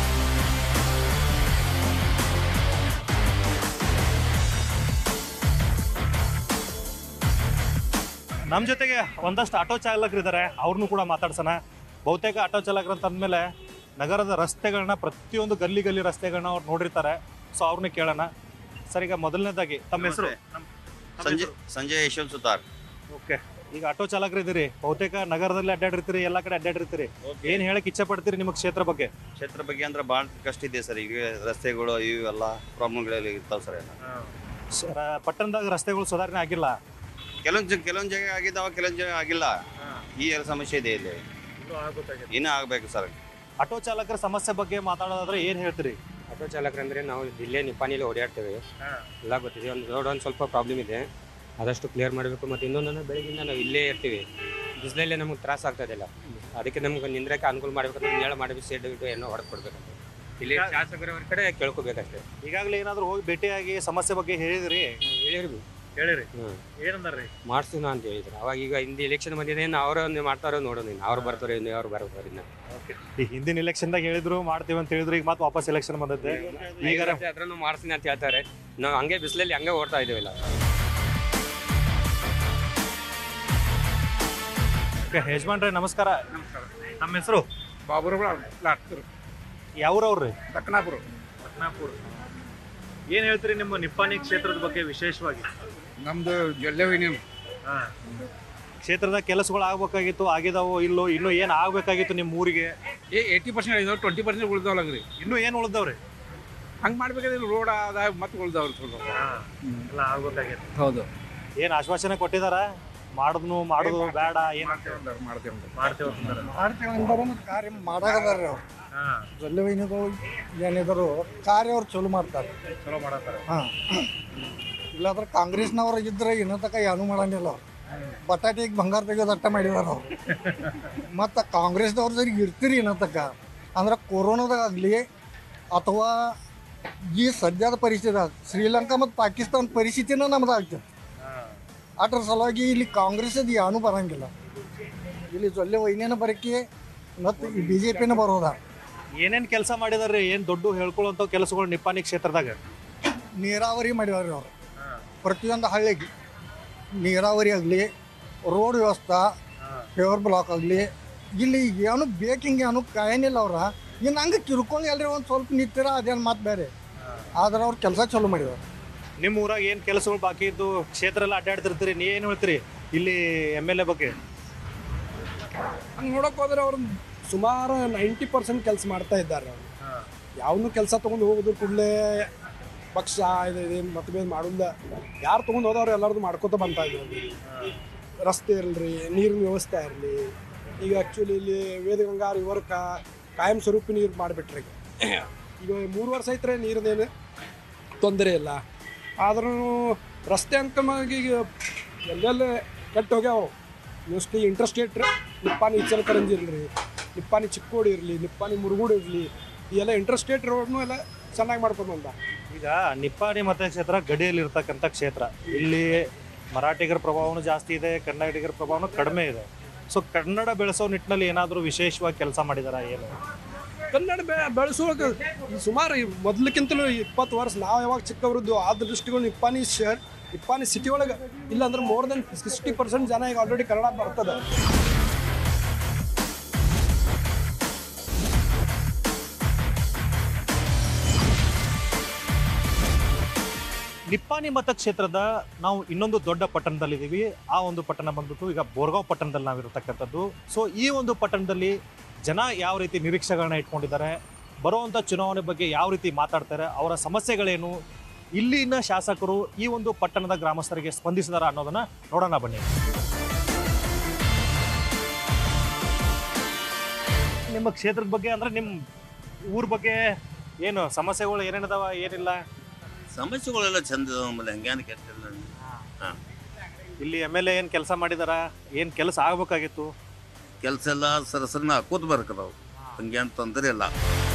ನಮ್ಮ ಜೊತೆಗೆ ಒಂದಷ್ಟು ಆಟೋ ಚಾಲಕರಿದ್ದಾರೆ, ಅವ್ರನ್ನೂ ಕೂಡ ಮಾತಾಡ್ಸೋಣ. ಬಹುತೇಕ ಆಟೋ ಚಾಲಕರು ಅಂತ ಅಂದಮೇಲೆ ನಗರದ ರಸ್ತೆಗಳನ್ನ, ಪ್ರತಿಯೊಂದು ಗಲ್ಲಿ ಗಲ್ಲಿ ರಸ್ತೆಗಳನ್ನ ಅವ್ರು ನೋಡಿರ್ತಾರೆ. ಸೊ ಅವ್ರನ್ನ ಕೇಳೋಣ. ಸರ್, ಈಗ ಮೊದಲನೇದಾಗಿ ತಮ್ಮ ಹೆಸರು? ಸಂಜಯ್ ಸಂಜಯ್ ಯಶವಂತ್ ಸುತಾರ್. ಓಕೆ, ಈಗ ಆಟೋ ಚಾಲಕರಿದ್ದೀರಿ, ಬಹುತೇಕ ನಗರದಲ್ಲಿ ಅಡ್ಡಾಡಿರ್ತೀರಿ, ಎಲ್ಲ ಕಡೆ ಅಡ್ಡಾಡಿರ್ತೀರಿ. ಏನು ಹೇಳಕ್ ಇಚ್ಛೆ ಪಡ್ತೀರಿ ನಿಮ್ಮ ಕ್ಷೇತ್ರ ಬಗ್ಗೆ? ಕ್ಷೇತ್ರ ಬಗ್ಗೆ ಅಂದ್ರೆ ಭಾಳ ಕಷ್ಟ ಇದೆ ಸರ್. ಈಗ ರಸ್ತೆಗಳು ಇವೆಲ್ಲ ಪ್ರಾಬ್ಲಮ್ಗಳೆಲ್ಲ ಇರ್ತಾವೆ ಸರ್. ಎಲ್ಲ ಸ- ಪಟ್ಟಣದಾಗ ರಸ್ತೆಗಳು ಸುಧಾರಣೆ ಆಗಿಲ್ಲ. ಕೆಲವೊಂದು ಕೆಲವೊಂದು ಜಾಗ ಆಗಿದ್ದಾವ, ಕೆಲವೊಂದು ಜಾಗ ಆಗಿಲ್ಲ. ಈ ಎಲ್ಲ ಸಮಸ್ಯೆ ಇದೆ ಇಲ್ಲಿ, ಇನ್ನೂ ಆಗ್ಬೇಕು ಸರ್. ಆಟೋ ಚಾಲಕರ ಸಮಸ್ಯೆ ಬಗ್ಗೆ ಮಾತಾಡೋದಾದ್ರೆ ಏನು ಹೇಳ್ತೀರಿ? ಆಟೋ ಚಾಲಕರಂದ್ರೆ ನಾವು ಇಲ್ಲೇ ನಿಪ್ಪಾಣಿಲಿ ಓಡಾಡ್ತೇವೆ, ಎಲ್ಲ ಗೊತ್ತಿದೆ. ಒಂದು ರೋಡ್ ಒಂದು ಸ್ವಲ್ಪ ಪ್ರಾಬ್ಲಮ್ ಇದೆ, ಆದಷ್ಟು ಕ್ಲಿಯರ್ ಮಾಡಬೇಕು. ಮತ್ತು ಇನ್ನೊಂದನ್ನು ಬೆಳಗ್ಗಿಂದ ನಾವು ಇಲ್ಲೇ ಇರ್ತೀವಿ, ಬಿಸಿಲಲ್ಲೇ ನಮಗೆ ತ್ರಾಸ ಆಗ್ತದಿಲ್ಲ. ಅದಕ್ಕೆ ನಮ್ಗೆ ನಿಂದ್ರಕ್ಕೆ ಅನುಕೂಲ ಮಾಡಬೇಕಂದ್ರೆ ನೇಳ ಮಾಡಬೇಕು, ಸೈಡ್ ಬಿಟ್ಟು ಏನೋ ಹೊರಗೆ ಕೊಡ್ಬೇಕಂತ ಇಲ್ಲಿ ಶಾಸಕರವ್ರ ಕಡೆ ಕೇಳ್ಕೊಬೇಕಷ್ಟೇ. ಈಗಾಗಲೇ ಏನಾದರೂ ಹೋಗಿ ಭೇಟಿಯಾಗಿ ಸಮಸ್ಯೆ ಬಗ್ಗೆ ಹೇಳಿದ್ರಿ? ಹೇಳಿರ್ವಿ ಹೇಳಿರಿ. ಹ್ಞೂ, ಏನಂದಾರ್ರಿ? ಮಾಡಿಸ್ತೀವಿ ಅಂತ ಹೇಳಿದ್ರು. ಅವಾಗ ಈಗ ಹಿಂದೆ ಎಲೆಕ್ಷನ್ ಬಂದಿದೆ, ಇನ್ನು ಅವ್ರು ಒಂದು ಮಾಡ್ತಾರೋ ನೋಡೋಣ, ಇನ್ನು ಅವ್ರು ಬರ್ತಾರೆ, ಇನ್ನು ಅವ್ರು ಬರ್ತಾರೆ. ಇನ್ನು ಈ ಹಿಂದಿನ ಎಲೆಕ್ಷನ್ದಾಗ ಹೇಳಿದ್ರು ಮಾಡ್ತೀವಿ ಅಂತ ಹೇಳಿದ್ರು, ಈಗ ಮತ್ತೆ ವಾಪಸ್ ಎಲೆಕ್ಷನ್ ಬಂದೈತೆ. ಈಗ ಅದ್ರನ್ನು ಮಾಡಿಸ್ತೀನಿ ಅಂತ ಹೇಳ್ತಾರೆ. ನಾವು ಹಂಗೆ ಬಿಸಿಲಲ್ಲಿ ಹಂಗೆ ಓಡ್ತಾ ಇದ್ದೀವಿಲ್ಲ. ಯಜಮಾನ್ರೆ ನಮಸ್ಕಾರ. ನಮ್ಮ ಹೆಸರು? ಬಾಬುರಗಳ ಲಾಟ್ಕರ್, ಯಾವ್ರವ್ರಿ? ದಕ್ಕನಾಪುರ. ಲಕ್ನಾಪುರ. ಏನು ಹೇಳ್ತೀರಿ ನಿಮ್ಮ ನಿಪ್ಪಾಣಿ ಕ್ಷೇತ್ರದ ಬಗ್ಗೆ ವಿಶೇಷವಾಗಿ? ನಮ್ದು ಜೊಲ್ಲೆ ವೈನಿ. ಹಾಂ, ಕ್ಷೇತ್ರದಾಗ ಕೆಲಸಗಳು ಆಗ್ಬೇಕಾಗಿತ್ತು, ಆಗಿದಾವೋ ಇಲ್ಲೋ? ಇನ್ನೂ ಏನು ಆಗ್ಬೇಕಾಗಿತ್ತು ನಿಮ್ಮ ಊರಿಗೆ? ಏ ಏಯ್ಟಿ ಪರ್ಸೆಂಟ್ ಆಗಿದಾವೆ, ಟ್ವೆಂಟಿ ಪರ್ಸೆಂಟ್ ಉಳ್ದವ್ಲಾಗ್ರಿ. ಇನ್ನೂ ಏನು ಉಳ್ದವ್ರಿ? ಹಂಗೆ ಮಾಡ್ಬೇಕಾದ್ರೆ ರೋಡ್ ಆದ ಮತ್ತೆ ಉಳ್ದವ್ರು. ಎಲ್ಲ ಆಗ್ಬೇಕಾಗಿತ್ತು. ಹೌದು. ಏನು ಆಶ್ವಾಸನೆ ಕೊಟ್ಟಿದಾರ? ಮಾಡಿದ್ನು ಮಾಡೋದು ಬೇಡ ಏನಂತ ಮಾಡ್ತೇವೆ ಮಾಡ್ತೇವೆ ಮಾಡ್ತೇವೆ ಅಂತಾರ ಕಾರ್ಯ ಮಾಡಾಕದಾರ್ರಿ ಅವ್ರು ಜೊಲ್ಲೆ ವೈನಿಗಳು ಏನಿದ್ರು ಕಾರ್ಯ ಅವ್ರು ಚಲೋ ಮಾಡ್ತಾರೆ ಚಲೋ ಮಾಡತ್ತಾರ. ಹಾಂ ಇಲ್ಲಾಂದ್ರೆ ಕಾಂಗ್ರೆಸ್ನವ್ರು ಇದ್ರೆ ಇನ್ನೂ ತನಕ ಏನೂ ಮಾಡಂಗಿಲ್ಲ ಅವ್ರು ಬಟಾಟಿಗೆ ಬಂಗಾರ ತೆಗೆಯೋದು ಅಟ್ಟ ಮಾಡಿದಾರ ಅವ್ರು ಮತ್ತು ಕಾಂಗ್ರೆಸ್ದವ್ರ ಜೊತೆಗೆ ಇರ್ತೀರಿ ಇನ್ನೂ ತನಕ ಅಂದ್ರೆ ಕೊರೋನಾದಾಗಲಿ ಅಥವಾ ಈ ಸದ್ಯದ ಪರಿಸ್ಥಿತಿ ಶ್ರೀಲಂಕಾ ಮತ್ತು ಪಾಕಿಸ್ತಾನ ಪರಿಸ್ಥಿತಿನ ನಮ್ದು ಆಗ್ತದೆ. ಅದ್ರ ಸಲುವಾಗಿ ಇಲ್ಲಿ ಕಾಂಗ್ರೆಸ್ದು ಏನೂ ಬರೋಂಗಿಲ್ಲ. ಇಲ್ಲಿ ಜೊಲ್ಲೆ ವೈನ್ಯನ ಬರಕ್ಕೆ ಮತ್ತು ಈ ಬಿ ಜೆ ಪಿನ ಬರೋದ. ಏನೇನು ಕೆಲಸ ಮಾಡಿದಾರೆ, ಏನು ದೊಡ್ಡ ಹೇಳ್ಕೊಳ್ಳೋಂಥ ಕೆಲಸಗಳು ನಿಪ್ಪಾಣಿ ಕ್ಷೇತ್ರದಾಗ? ನೀರಾವರಿ ಮಾಡಿದಾರೆ ಅವರು. ಪ್ರತಿಯೊಂದು ಹಳ್ಳಿಗೆ ನೀರಾವರಿ ಆಗಲಿ, ರೋಡ್ ವ್ಯವಸ್ಥೆ, ಪೇವರ್ ಬ್ಲಾಕ್ ಆಗಲಿ, ಇಲ್ಲಿ ಏನು ಬೇಕಿಂಗ್ ಏನು ಕಾಯನಿಲ್ಲ ಅವ್ರ. ಇನ್ನು ಹಂಗೆ ಕಿರ್ಕೊಳ್ಳಿ ಅಲ್ರಿ ಒಂದು ಸ್ವಲ್ಪ ನಿಂತಿರ ಅದೇನು ಮಾತು ಬೇರೆ. ಆದ್ರೆ ಅವ್ರು ಕೆಲಸ ಚಲೋ ಮಾಡಿದಾರೆ. ನಿಮ್ಮ ಊರಾಗ ಏನು ಕೆಲಸಗಳು ಬಾಕಿ ಇದ್ದು ಕ್ಷೇತ್ರ ಎಲ್ಲ ಅಡ್ಡಾಡ್ತಿರ್ತೀರಿ, ನೀ ಏನು ಹೇಳ್ತೀರಿ ಇಲ್ಲಿ ಎಮ್ ಎಲ್ ಎ ಬಗ್ಗೆ? ಹಂಗೆ ನೋಡೋಕೆ ಹೋದ್ರೆ ಅವ್ರು ಸುಮಾರು ನೈಂಟಿ ಪರ್ಸೆಂಟ್ ಕೆಲಸ ಮಾಡ್ತಾ ಇದ್ದಾರೆ. ಅವರು ಯಾವನು ಕೆಲಸ ತೊಗೊಂಡು ಹೋಗೋದು ಕೂಡಲೇ ಪಕ್ಷ ಇದೆ ಮತಭೇದ ಮಾಡೋದ ಯಾರು ತೊಗೊಂಡು ಹೋದವ್ರು ಎಲ್ಲರದು ಮಾಡ್ಕೋತ ಬಂತಾ ಇದ್ದಾರೆ. ರಸ್ತೆ ಇರಲಿ, ನೀರಿನ ವ್ಯವಸ್ಥೆ ಇರಲಿ, ಈಗ ಆ್ಯಕ್ಚುಲಿ ಇಲ್ಲಿ ವೇದಗಂಗಾ ರಿವರ್ ಕಾ ಕಾಯಂ ಸ್ವರೂಪಿ ನೀರು ಮಾಡಿಬಿಟ್ರಿ. ಈಗ ಮೂರು ವರ್ಷ ಐತ್ರೆ ನೀರದೇನು ತೊಂದರೆ ಇಲ್ಲ. ಆದ್ರೂ ರಸ್ತೆ ಅಂಕಮಾಗಿ ಈಗ ಎಲ್ಲೆಲ್ಲ ಕೆಟ್ಟು ಹೋಗ್ಯಾವ. ಮೋಸ್ಟ್ಲಿ ಇಂಟ್ರಸ್ಟೇಟ್ ನಿಪ್ಪಾಣಿ ಇಚಲಕರಂಜಿ ಇರಲಿ, ನಿಪ್ಪಾಣಿ ಚಿಕ್ಕೋಡಿ ಇರಲಿ, ನಿಪ್ಪಾಣಿ ಮುರುಗೋಡು ಇರಲಿ, ಈ ಎಲ್ಲ ಇಂಟ್ರಸ್ಟೇಟ್ ರೋಡ್ನು ಎಲ್ಲ ಚೆನ್ನಾಗಿ ಮಾಡ್ಕೊಂಡು ಬಂದ. ಈಗ ನಿಪ್ಪಾಣಿ ಮತಕ್ಷೇತ್ರ ಗಡಿಯಲ್ಲಿ ಇರ್ತಕ್ಕಂಥ ಕ್ಷೇತ್ರ. ಇಲ್ಲಿ ಮರಾಠಿಗರ ಪ್ರಭಾವನೂ ಜಾಸ್ತಿ ಇದೆ, ಕನ್ನಡಿಗರ ಪ್ರಭಾವನೂ ಕಡಿಮೆ ಇದೆ. ಸೊ ಕನ್ನಡ ಬೆಳೆಸೋ ನಿಟ್ಟಿನಲ್ಲಿ ಏನಾದರೂ ವಿಶೇಷವಾಗಿ ಕೆಲಸ ಮಾಡಿದಾರ ಏನು? ಕನ್ನಡ ಬೆ ಬೆಳೆಸೋಕೆ ಸುಮಾರು ಮೊದಲಕ್ಕಿಂತಲೂ ಇಪ್ಪತ್ತು ವರ್ಷ ನಾವು ಯಾವಾಗ ಚಿಕ್ಕವರದ್ದು ಆ ದೃಷ್ಟಿಗಳು ನಿಪ್ಪಾಣಿ ಶಹರ್ ನಿಪ್ಪಾಣಿ ಸಿಟಿ ಒಳಗೆ ಇಲ್ಲಾಂದ್ರೆ ಮೋರ್ ದೆನ್ ಸಿಕ್ಸ್ಟಿ ಪರ್ಸೆಂಟ್ ಜನ ಈಗ ಆಲ್ರೆಡಿ ಕನ್ನಡ ಬರ್ತದೆ. ನಿಪ್ಪಾಣಿ ಮತಕ್ಷೇತ್ರದ ನಾವು ಇನ್ನೊಂದು ದೊಡ್ಡ ಪಟ್ಟಣದಲ್ಲಿದ್ದೀವಿ. ಆ ಒಂದು ಪಟ್ಟಣ ಬಂದ್ಬಿಟ್ಟು ಈಗ ಬೋರ್ಗಾಂವ್ ಪಟ್ಟಣದಲ್ಲಿ ನಾವಿರತಕ್ಕಂಥದ್ದು. ಸೊ ಈ ಒಂದು ಪಟ್ಟಣದಲ್ಲಿ ಜನ ಯಾವ ರೀತಿ ನಿರೀಕ್ಷೆಗಳನ್ನ ಇಟ್ಕೊಂಡಿದ್ದಾರೆ, ಬರುವಂಥ ಚುನಾವಣೆ ಬಗ್ಗೆ ಯಾವ ರೀತಿ ಮಾತಾಡ್ತಾರೆ, ಅವರ ಸಮಸ್ಯೆಗಳೇನು, ಇಲ್ಲಿನ ಶಾಸಕರು ಈ ಒಂದು ಪಟ್ಟಣದ ಗ್ರಾಮಸ್ಥರಿಗೆ ಸ್ಪಂದಿಸಿದಾರ ಅನ್ನೋದನ್ನ ನೋಡೋಣ ಬನ್ನಿ. ನಿಮ್ಮ ಕ್ಷೇತ್ರದ ಬಗ್ಗೆ ಅಂದ್ರೆ ನಿಮ್ಮ ಊರ ಬಗ್ಗೆ ಏನು ಸಮಸ್ಯೆಗಳು ಏನೇನದಾವ, ಏನಿಲ್ಲ? ಸಮಸ್ಯೆಗಳೆಲ್ಲ ಚಂದ ಆಮೇಲೆ ಹಂಗೇನು ಕೆಟ್ಟಿಲ್ಲ. ಹಾಂ, ಇಲ್ಲಿ ಎಮ್ ಎಲ್ ಎ ಏನು ಕೆಲಸ ಮಾಡಿದಾರ, ಏನು ಕೆಲಸ ಆಗ್ಬೇಕಾಗಿತ್ತು? ಕೆಲಸ ಎಲ್ಲ ಸರಸರನ್ನ ಹಾಕೋದು ಬರ್ಕದಾವು, ಹಂಗೇನು ತೊಂದರೆ ಇಲ್ಲ.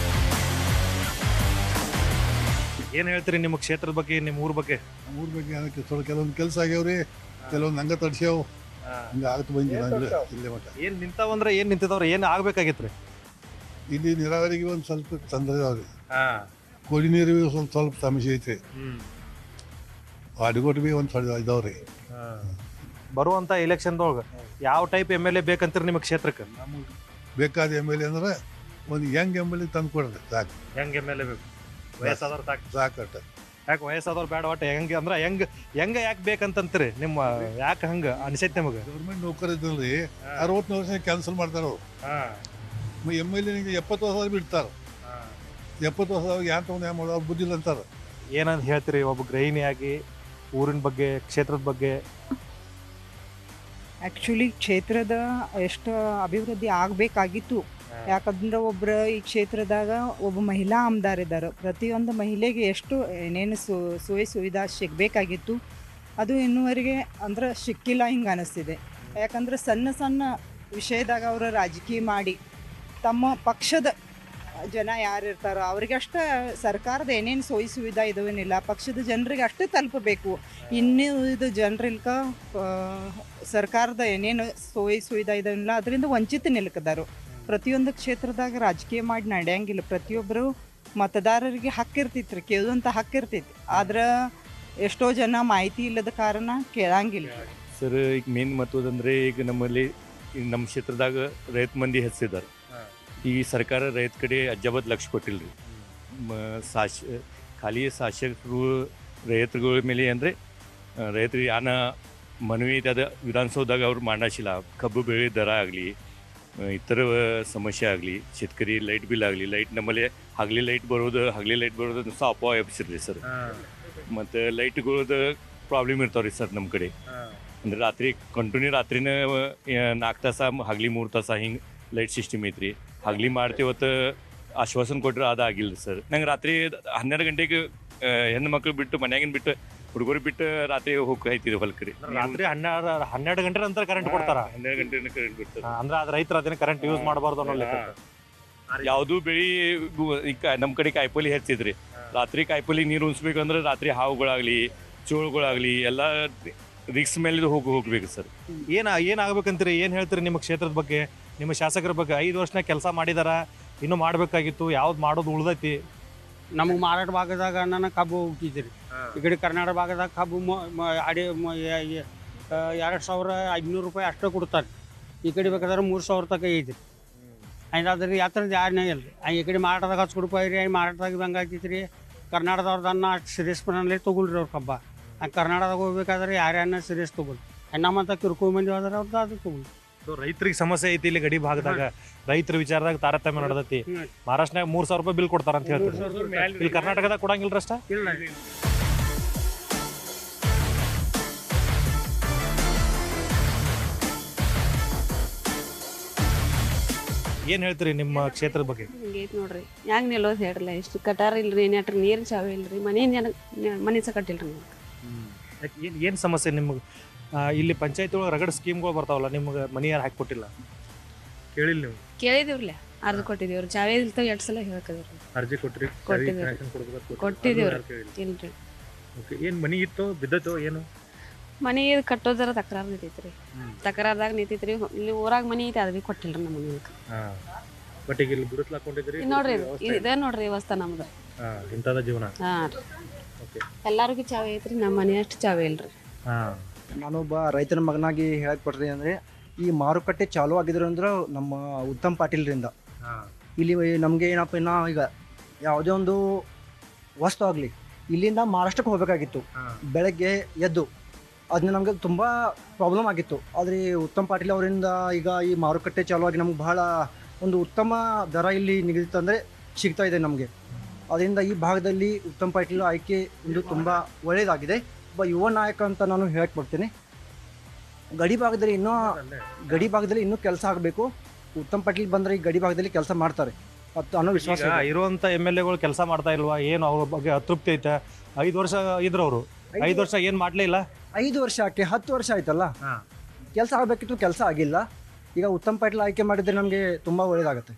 ಏನು ಹೇಳ್ತೀರಿ ನಿಮ್ಮ ಕ್ಷೇತ್ರದ ಬಗ್ಗೆ, ನಿಮ್ಮ ಊರ ಬಗ್ಗೆ? ನಮ್ಮ ಊರ ಬಗ್ಗೆ ಏನಕ್ಕೆ ಸ್ವಲ್ಪ ಕೆಲವೊಂದು ಕೆಲಸ ಆಗ್ಯಾವ್ರಿ, ಕೆಲವೊಂದು ಹಂಗೆ ತಡ್ಸ್ಯಾವ, ಹಂಗೆ ಆಗತ್ತು ಬಂದಿಲ್ಲ ಇಲ್ಲೇ ಮಟ್ಟ. ಏನು ನಿಂತಾವಂದ್ರೆ ಏನು ನಿಂತಿದವ್ರು, ಏನು ಆಗ್ಬೇಕಾಗಿತ್ತು ರೀ? ಇಲ್ಲಿ ನೀರಾವರಿಗೆ ಒಂದು ಸ್ವಲ್ಪ ತೊಂದರೆ ಇದಾವ್ರಿ. ಕುಡಿ ನೀರಿಗೆ ಸ್ವಲ್ಪ ಸ್ವಲ್ಪ ಸಮಸ್ಯೆ ಐತಿ. ಅಡಿಗೋಟ್ ಬಿ ಒಂದು ಸ್ವಲ್ಪ ಇದಾವ್ರಿ. ಬರುವಂಥ ಎಲೆಕ್ಷನ್ದೊಳಗೆ ಯಾವ ಟೈಪ್ ಎಮ್ ಎಲ್ ಎ ಬೇಕಂತೀರಿ ನಿಮ್ಮ ಕ್ಷೇತ್ರಕ್ಕೆ? ನಮಗೆ ಬೇಕಾದ ಎಮ್ ಎಲ್ ಎ ಅಂದ್ರೆ ಒಂದು ಯಂಗ್ ಎಮ್ ಎಲ್ ಎ ತಂದು ಕೊಡ್ರಿ ಸಾಕು. ಹೆಂಗ್ ಎಮ್ ಎಲ್ ಎ ಬೇಕು? ವಯಸ್ಸಾದವ್ರು ಸಾಕು ಸಾಕಟ್ಟ. ಯಾಕೆ ವಯಸ್ಸಾದವ್ರು ಬೇಡ? ಒಟ್ಟು ಹೆಂಗೆ ಅಂದ್ರೆ ಹೆಂಗ್ ಹೆಂಗೆ ಯಾಕೆ ಬೇಕಂತಂತೀರಿ? ನಿಮ್ಮ ಯಾಕೆ ಹಂಗೆ ಅನಿಸೈತೆ ನಿಮಗೆ? ಗೌರ್ಮೆಂಟ್ ನೌಕರಿ ಇದ್ದಲ್ರಿ ಅರವತ್ತು ವರ್ಷ ಕ್ಯಾನ್ಸಲ್ ಮಾಡ್ತಾರೆ ಅವ್ರು. ಎಮ್ ಎಲ್ ಎನಿಗೆ ಎಪ್ಪತ್ತು ವರ್ಷ ಬಿಡ್ತಾರೆ. ಎಪ್ಪತ್ತು ವರ್ಷ ಯಾರು ತಗೊಂಡು ಏನು ಮಾಡೋದು, ಅವ್ರು ಬುದ್ಧಿಲ್ಲ ಅಂತಾರೆ. ಏನಂತ ಹೇಳ್ತೀರಿ ಒಬ್ಬ ಗೃಹಿಣಿಯಾಗಿ ಊರಿನ ಬಗ್ಗೆ, ಕ್ಷೇತ್ರದ ಬಗ್ಗೆ? ಆ್ಯಕ್ಚುಲಿ ಕ್ಷೇತ್ರದ ಎಷ್ಟು ಅಭಿವೃದ್ಧಿ ಆಗಬೇಕಾಗಿತ್ತು. ಯಾಕಂದ್ರೆ ಒಬ್ಬರು ಈ ಕ್ಷೇತ್ರದಾಗ ಒಬ್ಬ ಮಹಿಳಾ ಆಮದಾರ್ ಇದ್ದಾರೆ. ಪ್ರತಿಯೊಂದು ಮಹಿಳೆಗೆ ಎಷ್ಟು ಏನೇನು ಸು ಸುವೆ ಸುವಿಧಾ ಸಿಗಬೇಕಾಗಿತ್ತು, ಅದು ಇನ್ನೂವರೆಗೆ ಅಂದ್ರೆ ಸಿಕ್ಕಿಲ್ಲ ಹಿಂಗೆ ಅನ್ನಿಸ್ತಿದೆ. ಯಾಕಂದ್ರೆ ಸಣ್ಣ ಸಣ್ಣ ವಿಷಯದಾಗ ಅವರು ರಾಜಕೀಯ ಮಾಡಿ ತಮ್ಮ ಪಕ್ಷದ ಜನ ಯಾರು ಇರ್ತಾರೋ ಅವ್ರಿಗೆ ಅಷ್ಟೇ ಸರ್ಕಾರದ ಏನೇನು ಸೋಯಿ ಸುವಿಧಾ ಇದೇನಿಲ್ಲ, ಪಕ್ಷದ ಜನರಿಗೆ ಅಷ್ಟೇ ತಲುಪಬೇಕು. ಇನ್ನೂ ಇದು ಜನರಿಲ್ಕ ಸರ್ಕಾರದ ಏನೇನು ಸೋಯಿ ಸುವಿಧಾ ಇದೇನಿಲ್ಲ ಅದರಿಂದ ವಂಚಿತ ನಿಲ್ಕದಾರು. ಪ್ರತಿಯೊಂದು ಕ್ಷೇತ್ರದಾಗ ರಾಜಕೀಯ ಮಾಡಿ ನಡೆಯಂಗಿಲ್ಲ. ಪ್ರತಿಯೊಬ್ಬರು ಮತದಾರರಿಗೆ ಹಕ್ಕಿರ್ತೈತಿ ರೀ, ಕೇಳುವಂಥ ಹಕ್ಕಿರ್ತೈತಿ. ಆದ್ರೆ ಎಷ್ಟೋ ಜನ ಮಾಹಿತಿ ಇಲ್ಲದ ಕಾರಣ ಕೇಳಂಗಿಲ್ಲ. ಸರ್, ಈಗ ಮೇನ್ ಮತ್ತದಂದ್ರೆ ಈಗ ನಮ್ಮಲ್ಲಿ ನಮ್ಮ ಕ್ಷೇತ್ರದಾಗ ರೈತ ಮಂದಿ ಹೆಚ್ಚಿದ್ದಾರೆ. ಈ ಸರ್ಕಾರ ರೈತ ಕಡೆ ಅಜ್ಜಾಬತ್ ಲಕ್ಷ ಕೊಟ್ಟಿಲ್ಲ ರೀ. ಸಾಶ ಖಾಲಿ ಶಾಸಕರು ರೈತರುಗಳ ಮೇಲೆ ಅಂದರೆ ರೈತರಿಗೆ ಯಾನ ಮನವಿ ಅದ ವಿಧಾನಸೌಧದಾಗ ಅವ್ರು ಮಾಡಾಸಿಲ್ಲ. ಕಬ್ಬು ಬೆಳೆ ದರ ಆಗಲಿ, ಇತರ ಸಮಸ್ಯೆ ಆಗಲಿ, ಶೇತಕರಿ ಲೈಟ್ ಬಿಲ್ ಆಗಲಿ, ಲೈಟ್ ನಮ್ಮಲ್ಲಿ ಹಗಲಿ ಲೈಟ್ ಬರೋದು ಹಗಲಿ ಲೈಟ್ ಬರೋದು ಸಹ ಅಪವಾಯ ಎಬ್ಸಿರ್ರಿ ಸರ್. ಮತ್ತು ಲೈಟ್ಗಳದ್ದು ಪ್ರಾಬ್ಲಮ್ ಇರ್ತಾವೆ ರೀ ಸರ್ ನಮ್ಮ ಕಡೆ. ಅಂದ್ರೆ ರಾತ್ರಿ ಕಂಟಿನ್ಯೂ ರಾತ್ರಿನ ನಾಲ್ಕು ತಾಸ ಹಗಲಿ ಮೂರು ತಾಸ ಹಿಂಗೆ ಲೈಟ್ ಸಿಸ್ಟಮ್ ಐತ್ರಿ. ಹಗಲಿ ಮಾಡ್ತೀವತ್ತು ಆಶ್ವಾಸನೆ ಕೊಟ್ಟರೆ ಅದಾಗಿಲ್ಲ ಸರ್. ನಂಗೆ ರಾತ್ರಿ ಹನ್ನೆರಡು ಗಂಟೆಗೆ ಹೆಣ್ಣು ಮಕ್ಳು ಬಿಟ್ಟು ಮನ್ಯಾಗಿನ ಬಿಟ್ಟು ಹುಡುಗರು ಬಿಟ್ಟು ರಾತ್ರಿ ಹೋಗಿ ಐತಿದ್ವಿ ಹೊಲಕ್ಕೆ ರೀ. ರಾತ್ರಿ ಹನ್ನೆರಡು ಹನ್ನೆರಡು ಗಂಟೆ ನಂತರ ಕರೆಂಟ್ ಕೊಡ್ತಾರ. ಹನ್ನೆರಡು ಗಂಟೆ ಕರೆಂಟ್ ಬಿಡ್ತಾರೆ. ಅಂದ್ರೆ ಅದು ರೈತರು ಅದನ್ನ ಕರೆಂಟ್ ಯೂಸ್ ಮಾಡಬಾರ್ದು ಅನ್ನೋ ಲೆಕ್ಕ. ಯಾವುದು ಬೆಳಿ ಈಗ ನಮ್ಮ ಕಡೆ ಕಾಯಿಪಲ್ಲೆ ಹೆಚ್ಚಿದ್ರಿ. ರಾತ್ರಿ ಕಾಯಿಪಲ್ಲೆಗೆ ನೀರು ಉಣಿಸ್ಬೇಕಂದ್ರೆ ರಾತ್ರಿ ಹಾವುಗಳಾಗಲಿ ಚೋಳುಗಳಾಗಲಿ ಎಲ್ಲ ರಿಕ್ಸ್ ಮೇಲೆ ಹೋಗಿ ಹೋಗ್ಬೇಕು ಸರ್. ಏನ ಏನಾಗ್ಬೇಕಂತೀರಿ? ಏನು ಹೇಳ್ತೀರಿ ನಿಮ್ಮ ಕ್ಷೇತ್ರದ ಬಗ್ಗೆ, ನಿಮ್ಮ ಶಾಸಕರ ಬಗ್ಗೆ? ಐದು ವರ್ಷನಾಗ ಕೆಲಸ ಮಾಡಿದಾರ, ಇನ್ನೂ ಮಾಡಬೇಕಾಗಿತ್ತು, ಯಾವ್ದು ಮಾಡೋದು ಉಳ್ದೈತಿ? ನಮಗೆ ಮಾರಾಟ ಭಾಗದಾಗ ನನ್ನ ಕಬ್ಬು ಹುಟ್ಟಿದ್ರಿ. ಈ ಕಡೆ ಕರ್ನಾಟಕ ಭಾಗದಾಗ ಕಬ್ಬು ಅಡಿ ಎರಡು ಸಾವಿರ ಐದುನೂರು ರೂಪಾಯಿ ಅಷ್ಟೇ ಕೊಡ್ತಾರೆ. ಈ ಕಡೆ ಬೇಕಾದ್ರೆ ಮೂರು ಸಾವಿರ ತನಕ ಐತಿ. ಅದಾದ್ರೆ ಯಾತ್ರದ ಯಾರನೇ ಇಲ್ಲ ರೀ. ಈ ಕಡೆ ಮಾರಾಟದಾಗ ಹತ್ತು ರೂಪಾಯಿ ರೀ. ಮಾರಾಟದಾಗ ಹೆಂಗೆ ಆಗ್ತೈತಿ ರೀ, ಕರ್ನಾಟಕದವ್ರದನ್ನ ಅಷ್ಟು ಸೀರಿಯಸ್ ಪನಲ್ಲಿ ತೊಗೊಳ್ರಿ ಅವ್ರ ಕಬ್ಬ. ಕರ್ನಾಟಕದಾಗ ಹೋಗ್ಬೇಕಾದ್ರೆ ಯಾರ್ಯಾರನ್ನ ಸೀರಿಯಸ್ ತೊಗೊಳ್ರಿ. ನಮ್ಮಂತ ಕಿರ್ಕೊ ಮಂದಿ ಹೋದ್ರೆ ಅವ್ರದ್ದು ಅದು ತೊಗೊಳ್ರಿ. ರೈತರಿಗೆ ಸಮಸ್ಯೆ ಐತಿ ಇಲ್ಲಿ ಗಡಿ ಭಾಗದಾಗ. ರೈತರ ವಿಚಾರದಾಗ ತಾರತಮ್ಯ ನಡೆದೈತಿ. ಮಹಾರಾಷ್ಟ್ರನಾಗ ಮೂರ್ ಸಾವಿರ ರೂಪಾಯಿ ಬಿಲ್ ಕೊಡ್ತಾರ ಅಂತ ಹೇಳ್ತಾರೆ. ಇಲ್ಲಿ ಕರ್ನಾಟಕದಾಗ ಕೊಡಂಗಿಲ್ರ ಅಷ್ಟ? ಏನ್ ಹೇಳ್ತೀರಿ ನಿಮ್ಮ ಕ್ಷೇತ್ರದ ಬಗ್ಗೆ? ಹಿಂಗೈತಿ ನೋಡ್ರಿ, ಹೆಂಗ್ ನಿಲ್ಲೋದು ಹೇಳ್ರಲ್ಲ. ಇಷ್ಟು ಕಟಾರ ಇಲ್ರಿ, ನೆಟ್ರ ನೀರು ಚಾವೆ ಇಲ್ರಿ, ಮನೆ ಜನ ಮನೆ ಸಹ ಕಟ್ಟಿಲ್ರಿ. ಏನ್ ಏನ್ ಸಮಸ್ಯೆ ನಿಮ್ಗೆ? ಇಲ್ಲಿ ಪಂಚಾಯತ್ ಒಳಗೆ ರಗಡ್ ಸ್ಕೀಮ್ಗಳು ಬರ್ತಾವಲ್ಲ, ನಿಮ್ಗೆ ಮನಿ ಯಾರು ಹಾಕಿ ಕೊಟ್ಟಿಲ್ಲ? ಕೇಳಿಲ್ಲ ನೀವು? ಕೇಳಿದಿವ್ರಲ್ಲ, ಅರ್ಧ ಕೊಟ್ಟಿದೇವ್ರಿ. ಚಾವೆ ಇಲ್ತಾವ ಎರಡು ಸಲ ಹೇಳಕದ್ರಿ. ಅರ್ಜಿ ಕೊಟ್ರಿ? ಕೊಟ್ಟಿದೇವ್ರಿ. ಇಲ್ರಿ. ಏನ್ ಮನಿ ಇತ್ತು ಬಿದ್ದತ್ತು ಏನು? ಮನಿ ಕಟ್ಟೋದರ ತಕರಾರು ನಿಂತೈತ್ರಿ. ತಕರಾರ್ದಾಗ ನಿಂತೈತ್ರಿ. ಇಲ್ಲಿ ಊರಾಗ ಮನಿ ಐತಿ, ಅದ್ ಭೀ ಕೊಟ್ಟಿಲ್ರಿ ನಮ್ಮ ಮನೆಗೆ. ಬಟ್ ಈಗ ಇಲ್ಲಿ ಬಿಡಿಸ್ಲಾಕೊಂಡಿದ್ರಿ ನೋಡ್ರಿ, ಇದೇ ನೋಡ್ರಿ ವ್ಯವಸ್ಥೆ ನಮ್ದು. ಇಂಥದ ಜೀವನ. ಹಾ ರೀ, ಎಲ್ಲರಿಗೂ ಚಾವೆ ಐತ್ರಿ, ನಮ್ಮ ಮನೆ ಅಷ್ಟು ಚಾವೆ ಇಲ್ರಿ. ನಾನೊಬ್ಬ ರೈತನ ಮಗನಾಗಿ ಹೇಳಕ್ ಕೊಟ್ರಿ ಅಂದ್ರೆ, ಈ ಮಾರುಕಟ್ಟೆ ಚಾಲು ಆಗಿದ್ರು ಅಂದ್ರೆ ನಮ್ಮ ಉತ್ತಮ್ ಪಾಟೀಲ್ರಿಂದ. ಇಲ್ಲಿ ನಮಗೆ ಏನಪ್ಪ, ಇನ್ನ ಈಗ ಯಾವುದೇ ಒಂದು ವಸ್ತು ಆಗಲಿ ಇಲ್ಲಿಂದ ಮಹಾರಾಷ್ಟ್ರಕ್ಕೆ ಹೋಗಬೇಕಾಗಿತ್ತು. ಬೆಳಗ್ಗೆ ಎದ್ದು ಅದನ್ನ ನಮಗೆ ತುಂಬ ಪ್ರಾಬ್ಲಮ್ ಆಗಿತ್ತು. ಆದರೆ ಉತ್ತಮ್ ಪಾಟೀಲ್ ಅವರಿಂದ ಈಗ ಈ ಮಾರುಕಟ್ಟೆ ಚಾಲುವಾಗಿ ನಮ್ಗೆ ಬಹಳ ಒಂದು ಉತ್ತಮ ದರ ಇಲ್ಲಿ ನಿಗದಿತಂದರೆ ಸಿಗ್ತಾ ಇದೆ ನಮಗೆ. ಅದರಿಂದ ಈ ಭಾಗದಲ್ಲಿ ಉತ್ತಮ್ ಪಾಟೀಲ್ ಆಯ್ಕೆ ಒಂದು ತುಂಬ ಒಳ್ಳೆಯದಾಗಿದೆ. ಒಬ್ಬ ಯುವ ನಾಯಕ ಅಂತ ನಾನು ಹೇಳಕ್ಕೆ ಬರ್ತೀನಿ. ಗಡಿ ಭಾಗದಲ್ಲಿ ಇನ್ನೂ ಗಡಿ ಭಾಗದಲ್ಲಿ ಇನ್ನೂ ಕೆಲಸ ಆಗಬೇಕು. ಉತ್ತಮ್ ಪಾಟೀಲ್ ಬಂದರೆ ಈ ಗಡಿ ಭಾಗದಲ್ಲಿ ಕೆಲಸ ಮಾಡ್ತಾರೆ ಅನ್ನೋ ವಿಶ್ವಾಸ ಇರುವಂಥ ಎಮ್ ಎಲ್ ಎಗಳು ಕೆಲಸ ಮಾಡ್ತಾ ಇಲ್ವಾ? ಏನು ಅವ್ರ ಬಗ್ಗೆ ಅತೃಪ್ತಿ ಐತೆ? ಐದು ವರ್ಷ ಇದ್ರು ಅವರು, ಐದು ವರ್ಷ ಏನು ಮಾಡಲೇ ಇಲ್ಲ. ಐದು ವರ್ಷ ಯಾಕೆ, ಹತ್ತು ವರ್ಷ ಆಯ್ತಲ್ಲ, ಕೆಲಸ ಆಗಬೇಕಿತ್ತು, ಕೆಲಸ ಆಗಿಲ್ಲ. ಈಗ ಉತ್ತಮ್ ಪಾಟೀಲ್ ಆಯ್ಕೆ ಮಾಡಿದ್ರೆ ನಮಗೆ ತುಂಬ ಒಳ್ಳೇದಾಗುತ್ತೆ.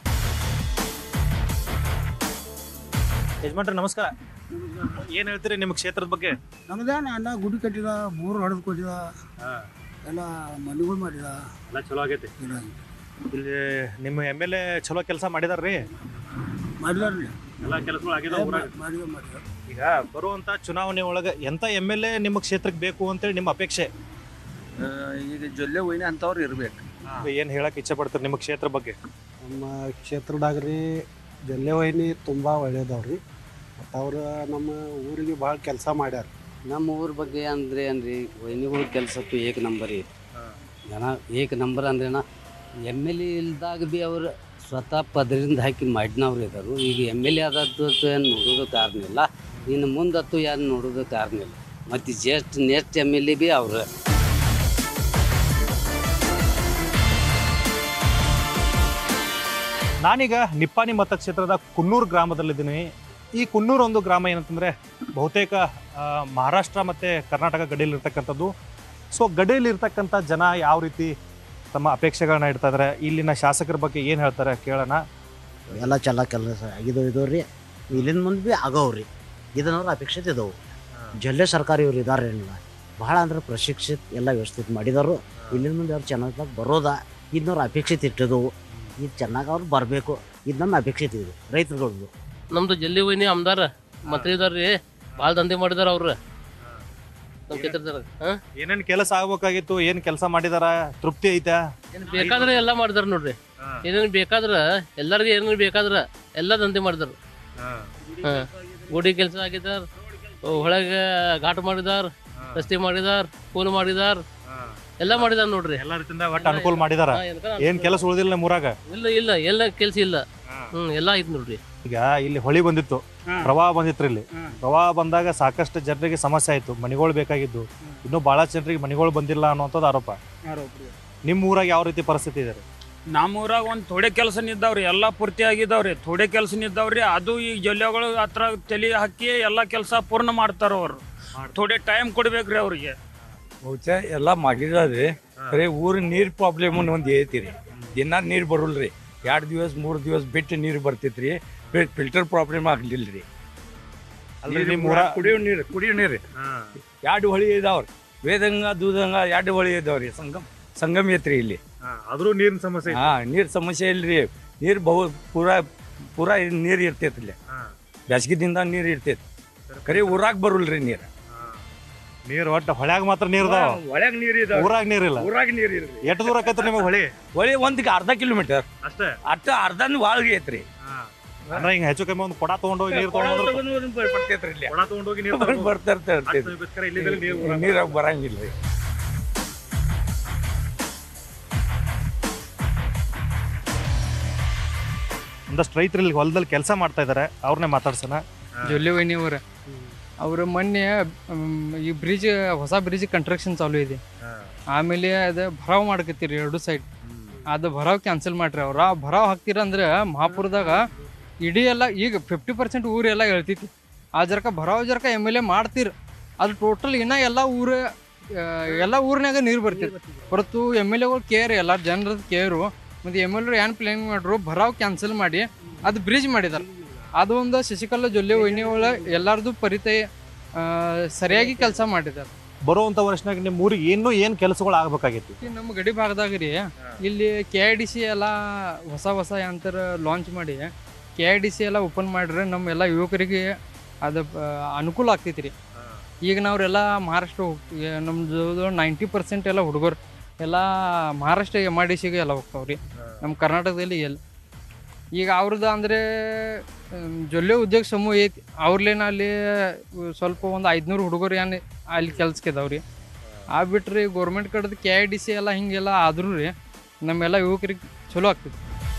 ಯಜಮಾನ್ರೆ ನಮಸ್ಕಾರ. ಏನು ಹೇಳ್ತೀರಿ ನಿಮ್ಮ ಕ್ಷೇತ್ರದ ಬಗ್ಗೆ? ನಮ್ದೇನ ಅಣ್ಣ ಗುಡಿ ಕಟ್ಟಿದ, ಮೂರು ಹೊಡೆದು ಕೊಟ್ಟಿದ, ಎಲ್ಲ ಮನೆಗಳು ಮಾಡಿದ, ಎಲ್ಲ ಚಲೋ ಆಗೈತಿ. ಇಲ್ಲಿ ನಿಮ್ಮ ಎಮ್ ಎಲ್ ಎ ಚಲೋ ಕೆಲಸ ಮಾಡಿದಾರ್ರಿ? ಮಾಡಿದಾರ್ರಿ, ಎಲ್ಲ ಕೆಲಸಗಳು ಆಗಿದಾವ ಊರಾಗ? ಮಾಡಿದ ಮಾಡಿದ. ಈಗ ಬರುವಂಥ ಚುನಾವಣೆ ಒಳಗೆ ಎಂಥ ಎಮ್ ಎಲ್ ಎ ನಿಮ್ಮ ಕ್ಷೇತ್ರಕ್ಕೆ ಬೇಕು ಅಂತೇಳಿ ನಿಮ್ಮ ಅಪೇಕ್ಷೆ? ಈಗ ಜೊಲ್ಲೆ ವೈನಿ ಅಂಥವ್ರು ಇರ್ಬೇಕು. ಏನು ಹೇಳಕ್ಕೆ ಇಚ್ಛೆ ಪಡ್ತಾರೆ ನಿಮ್ಮ ಕ್ಷೇತ್ರ ಬಗ್ಗೆ? ನಮ್ಮ ಕ್ಷೇತ್ರದಾಗ ರೀ ಜೊಲ್ಲೆ ವೈನಿ ತುಂಬ ಒಳ್ಳೇದವ್ರಿ. ಮತ್ತು ಅವ್ರು ನಮ್ಮ ಊರಿಗೆ ಭಾಳ ಕೆಲಸ ಮಾಡ್ಯಾರ. ನಮ್ಮ ಊರ ಬಗ್ಗೆ ಅಂದರೆ ಅಂದ್ರೆ ವೈನಿಗಳು ಕೆಲಸತ್ತು ಏಕ ನಂಬರ್ ಐತಿ. ಜನ ಏಕ ನಂಬರ್ ಅಂದ್ರೇನ ಎಮ್ ಎಲ್ ಎ ಇಲ್ದಾಗ ಭೀ ಅವರು ಸ್ವತಃ ಪದರಿಂದ ಹಾಕಿ ಮಾಡಿನವ್ರು ಇದ್ದರು. ಈಗ ಎಮ್ ಎಲ್ ಎ ಆದದ್ದು ಏನು ನೋಡೋದು ಕಾರಣ ಇಲ್ಲ, ಇನ್ನು ಮುಂದತ್ತು ಯಾರು ನೋಡೋದು ಕಾರಣ ಇಲ್ಲ. ಮತ್ತು just next M L A ಭೀ ಅವ್ರು. ನಾನೀಗ ನಿಪ್ಪಾಣಿ ಮತಕ್ಷೇತ್ರದ ಕುನ್ನೂರು ಗ್ರಾಮದಲ್ಲಿದ್ದೀನಿ. ಈ ಕುನ್ನೂರು ಒಂದು ಗ್ರಾಮ ಏನಂತಂದರೆ ಬಹುತೇಕ ಮಹಾರಾಷ್ಟ್ರ ಮತ್ತು ಕರ್ನಾಟಕ ಗಡಿಯಲ್ಲಿರ್ತಕ್ಕಂಥದ್ದು. ಸೊ ಗಡಿಯಲ್ಲಿರ್ತಕ್ಕಂಥ ಜನ ಯಾವ ರೀತಿ ತಮ್ಮ ಅಪೇಕ್ಷೆಗಳನ್ನ ಇಡ್ತಾ ಇದ್ದಾರೆ, ಇಲ್ಲಿನ ಶಾಸಕರ ಬಗ್ಗೆ ಏನು ಹೇಳ್ತಾರೆ ಕೇಳೋಣ. ಎಲ್ಲ ಚಲ ಕೆಲಸ ಆಗಿದ್ದು ಇದು ರೀ, ಇಲ್ಲಿಂದ ಮುಂದೆ ಭೀ ಆಗವ್ರಿ. ಇದನ್ನವ್ರ ಅಪೇಕ್ಷಿತ ಇದ್ದವು. ಜಲ್ಲೆ ಸರ್ಕಾರಿ ಇವ್ರು ಇದ್ದಾರೆ ಇಲ್ಲ, ಭಾಳ ಅಂದ್ರೆ ಪ್ರಶಿಕ್ಷಿತ ಎಲ್ಲ ವ್ಯವಸ್ಥಿತ ಮಾಡಿದವರು. ಇಲ್ಲಿಂದ ಮುಂದೆ ಅವ್ರು ಚೆನ್ನಾಗಿ ಬರೋದ ಇದನ್ನವ್ರು ಅಪೇಕ್ಷಿತ ಇಟ್ಟಿದ್ದವು. ಇದು ಚೆನ್ನಾಗಿ ಅವ್ರು ಬರಬೇಕು, ಇದು ನಮ್ಮ ಅಪೇಕ್ಷಿತ ಇದೆ ರೈತರುಗಳದ್ದು. ನಮ್ದು ಜಲ್ದಿ ವೈನಿ ಆಮದಾರ ಮಂತ್ರಿ ಇದಾರ್ರಿ, ಭಾಳ ದಂಧೆ ಮಾಡಿದಾರ ಅವ್ರು ನಮ್ಮ ಕ್ಷೇತ್ರದಾಗ. ಏನೇನು ಕೆಲಸ ಆಗ್ಬೇಕಾಗಿತ್ತು, ಏನು ಕೆಲಸ ಮಾಡಿದಾರ, ತೃಪ್ತಿ ಐತಾ? ಬೇಕಾದ್ರೆ ಎಲ್ಲ ಮಾಡಿದಾರ ನೋಡ್ರಿ. ಏನೇನು ಬೇಕಾದ್ರ ಎಲ್ಲರಿಗೂ ಏನೇನು ಬೇಕಾದ್ರ ಎಲ್ಲ ದಂಧೆ ಮಾಡಿದಾರ. ಹಾ, ಗುಡಿ ಕೆಲಸ ಆಗಿದಾರ, ಒಳಗೆ ಘಾಟ್ ಮಾಡಿದಾರ, ರಸ್ತೆ ಮಾಡಿದಾರ, ಪೂಲ್ ಮಾಡಿದಾರ, ಎಲ್ಲ ಮಾಡಿದಾರ ನೋಡ್ರಿ. ಎಲ್ಲ ರೀತಿಯಿಂದ ಒಟ್ಟು ಅನುಕೂಲ ಮಾಡಿದಾರ. ಏನ್ ಕೆಲಸ ಉಳಿದಿಲ್ಲ ಮೂರಾಗ? ಇಲ್ಲ ಇಲ್ಲ ಎಲ್ಲ ಕೆಲಸ ಇಲ್ಲ. ಹ್ಮ್ ಎಲ್ಲ ಐತಿ ನೋಡ್ರಿ. ಈಗ ಇಲ್ಲಿ ಹೊಳಿ ಬಂದಿತ್ತು, ಪ್ರವಾಹ ಬಂದಿತ್ತು. ಇಲ್ಲಿ ಪ್ರವಾಹ ಬಂದಾಗ ಸಾಕಷ್ಟು ಜನರಿಗೆ ಸಮಸ್ಯೆ ಆಯ್ತು, ಮನೆಗಳು ಬೇಕಾಗಿದ್ದು. ಇನ್ನೂ ಬಹಳ ಜನರಿಗೆ ಮನೆಗಳು ಬಂದಿಲ್ಲ ಅನ್ನುವಂಥದ್ದು ಆರೋಪ. ನಿಮ್ಮ ಊರಾಗ ಯಾವ ರೀತಿ ಪರಿಸ್ಥಿತಿ ಇದೆ? ನಮ್ಮ ಊರಾಗ ಒಂದು ಥೋಡೆ ಕೆಲಸ ನಿದ್ದಾವ್ರಿ, ಎಲ್ಲ ಪೂರ್ತಿ ಆಗಿದ್ದಾವ್ರಿ. ಥೋಡೆ ಕೆಲಸ ನಿದ್ದಾವ್ರಿ, ಅದು ಈ ಜೊಲ್ಲೆಗಳು ಹತ್ರ ತಲೆ ಹಾಕಿ ಎಲ್ಲ ಕೆಲಸ ಪೂರ್ಣ ಮಾಡ್ತಾರ ಅವರು. ಥೋಡೆ ಟೈಮ್ ಕೊಡ್ಬೇಕ್ರಿ ಅವ್ರಿಗೆ. ಬಹುಶಃ ಎಲ್ಲ ಮಾಡಿದ್ರಿ, ಬರೀ ಊರಿನ ನೀರು ಪ್ರಾಬ್ಲಮ್ ಒಂದು ಐತಿ. ದಿನ ನೀರು ಬರಲ್ರಿ, ಎರಡು ದಿವಸ ಮೂರು ದಿವಸ ಬಿಟ್ಟು ನೀರು ಬರ್ತೈತ್ರಿ. ಫಿಲ್ಟರ್ ಪ್ರಾಬ್ಲಮ್ ಆಗ್ಲಿಲ್ಲ ರೀ. ಕುಡಿಯೋ ನೀರು ಕುಡಿಯೋ ನೀರು ಎರಡು ಹೊಳಿ ಇದಾವ್ರಿ. ವೇದಂಗ ದೂದಂಗ ಎರಡು ಹೊಳಿ ಇದಾವ್ರಿ. ಸಂಗಮ್ ಸಂಗಮ್ ಐತ್ರಿ ಇಲ್ಲಿ. ಆದ್ರೂ ನೀರಿನ ಸಮಸ್ಯೆ? ಹಾ, ನೀರು ಸಮಸ್ಯೆ ಇಲ್ರಿ. ನೀರು ಬಹು ಪೂರಾ ಪೂರಾ ನೀರು ಇರ್ತೈತಿ ಇಲ್ಲಿ. ಬ್ಯಾಸ್ಗಿದಿಂದ ನೀರು ಇರ್ತೈತಿ, ಕರೆ ಊರಾಗ ಬರಲ್ರಿ ನೀರು. ನೀರು ಒಟ್ಟು ಹೊಳ್ಯಾಗ ಮಾತ್ರ ನೀರು ಇದಾವ, ಹೊಳ್ಯಾಗ ನೀರು ಇದಾವ, ಊರಾಗ ನೀರಿಲ್ಲ. ಊರಾಗ ನೀರು ಇಲ್ರಿ. ಎಷ್ಟು ದೂರ ಆಕೈತ್ರಿ ನಿಮಗೆ ಹೊಳಿ? ಹೊಳಿ ಒಂದಿಗೆ ಅರ್ಧ ಕಿಲೋಮೀಟರ್ ಅಷ್ಟೇ. ಅಷ್ಟ ಅರ್ಧನ ಒಳಗೆ ಐತ್ರಿ. ಅಂದ್ರೆ ಹಿಂಗ ಹೆಚ್ಚು ಕಮ್ಮಿ ಒಂದು ಕೊಡ ತಗೊಂಡೋಗಿ ನೀರು ತಗೊಂಡು ಬರ್ತೈತ್ರಿ ಇಲ್ಲಿ. ಕೊಡ ತಗೊಂಡೋಗಿ ನೀರು ಬರ್ತಾ ಇರ್ತೈತಿ, ನೀರಾಗ ಬರಂಗಿಲ್ರಿ. ಒಂದಷ್ಟು ರೈತರು ಇಲ್ಲಿ ಹೊಲದಲ್ಲಿ ಕೆಲಸ ಮಾಡ್ತಾ ಇದಾರೆ, ಅವ್ರನ್ನೇ ಮಾತಾಡ್ಸೋಣ. ಜೊಲ್ಲೆ ವೈನಿ ಅವರ ಅವ್ರ ಮೊನ್ನೆ ಈ ಬ್ರಿಡ್ಜ್, ಹೊಸ ಬ್ರಿಡ್ಜ್ ಕನ್ಸ್ಟ್ರಕ್ಷನ್ ಚಾಲು ಇದೆ. ಆಮೇಲೆ ಅದು ಭರಾವ್ ಮಾಡಕತ್ತೀರಿ ಎರಡು ಸೈಡ್. ಅದು ಭರಾವ್ ಕ್ಯಾನ್ಸಲ್ ಮಾಡ್ರಿ. ಅವ್ರ ಭರಾವ್ ಹಾಕ್ತೀರ ಅಂದ್ರೆ ಮಹಾಪುರದಾಗ ಇಡೀ ಎಲ್ಲ ಈಗ ಫಿಫ್ಟಿ ಪರ್ಸೆಂಟ್ ಊರೆಲ್ಲ ಹೇಳ್ತೈತಿ. ಆ ಜರಕ ಭರಾವ್ ಜರಕ ಎಮ್ ಎಲ್ ಎ ಮಾಡ್ತೀರಿ, ಅದು ಟೋಟಲ್ ಇನ್ನೂ ಎಲ್ಲ ಊರ ಎಲ್ಲ ಊರಿನಾಗ ನೀರು ಬರ್ತೈತಿ. ಹೊರತು ಎಮ್ ಎಲ್ ಎಗಳು ಕೇರ್, ಎಲ್ಲ ಜನರದ್ದು ಕೇರು. ಮತ್ತು ಎಮ್ ಎಲ್ ಎರು ಏನು ಪ್ಲ್ಯಾನ್ ಮಾಡ್ರು, ಭರಾವ್ ಕ್ಯಾನ್ಸಲ್ ಮಾಡಿ ಅದು ಬ್ರಿಡ್ಜ್ ಮಾಡಿದಾರೆ. ಅದು ಒಂದು ಶಶಿಕಲಾ ಜೊಲ್ಲೆ ವೈನಿಯವಳ ಎಲ್ಲರದು ಪರಿಚಯ ಸರಿಯಾಗಿ ಕೆಲಸ ಮಾಡಿದ್ದಾರೆ. ಬರುವಂಥ ವರ್ಷನಾಗ ನಿಮ್ಮ ಊರಿಗೆ ಇನ್ನೂ ಏನು ಕೆಲಸಗಳು ಆಗ್ಬೇಕಾಗಿತ್ತು? ನಮ್ಮ ಗಡಿ ಭಾಗದಾಗ ರೀ ಇಲ್ಲಿ ಕೆ ಐ ಡಿ ಸಿ ಎಲ್ಲ ಹೊಸ ಹೊಸ ಯಂತ್ರ ಲಾಂಚ್ ಮಾಡಿ ಕೆ ಐ ಡಿ ಸಿ ಎಲ್ಲ ಓಪನ್ ಮಾಡಿದ್ರೆ ನಮ್ಮ ಎಲ್ಲ ಯುವಕರಿಗೆ ಅದು ಅನುಕೂಲ ಆಗ್ತೈತಿ ರೀ. ಈಗ ನಾವ್ರೆಲ್ಲ ಮಹಾರಾಷ್ಟ್ರ ಹೋಗ್ತೀವಿ, ನಮ್ಮದು ನೈಂಟಿ ಪರ್ಸೆಂಟ್ ಎಲ್ಲ ಹುಡುಗರು ಎಲ್ಲ ಮಹಾರಾಷ್ಟ್ರ ಎಮ್ ಐ ಡಿ ಸಿಗೆ ಎಲ್ಲ ಹೋಗ್ತಾವ್ರಿ. ನಮ್ಮ ಕರ್ನಾಟಕದಲ್ಲಿ ಎಲ್ಲ ಈಗ ಅವ್ರದ್ದು ಅಂದರೆ ಜೊಲ್ಲೆ ಉದ್ಯೋಗ ಸಮೂಹ ಐತಿ, ಅವ್ರಲ್ಲೇನ ಅಲ್ಲಿ ಸ್ವಲ್ಪ ಒಂದು ಐದುನೂರು ಹುಡುಗರು ಏನು ಅಲ್ಲಿ ಕೆಲ್ಸಕ್ಕಿದಾವ್ರಿ. ಆ ಬಿಟ್ರಿ ಗೌರ್ಮೆಂಟ್ ಕಡೆದು ಕೆ ಐ ಡಿ ಸಿ ಎಲ್ಲ ಹಿಂಗೆಲ್ಲ ಆದ್ರೂ ರೀ ನಮ್ಮೆಲ್ಲ ಯುವಕರಿಗೆ ಚಲೋ ಆಗ್ತೈತಿ.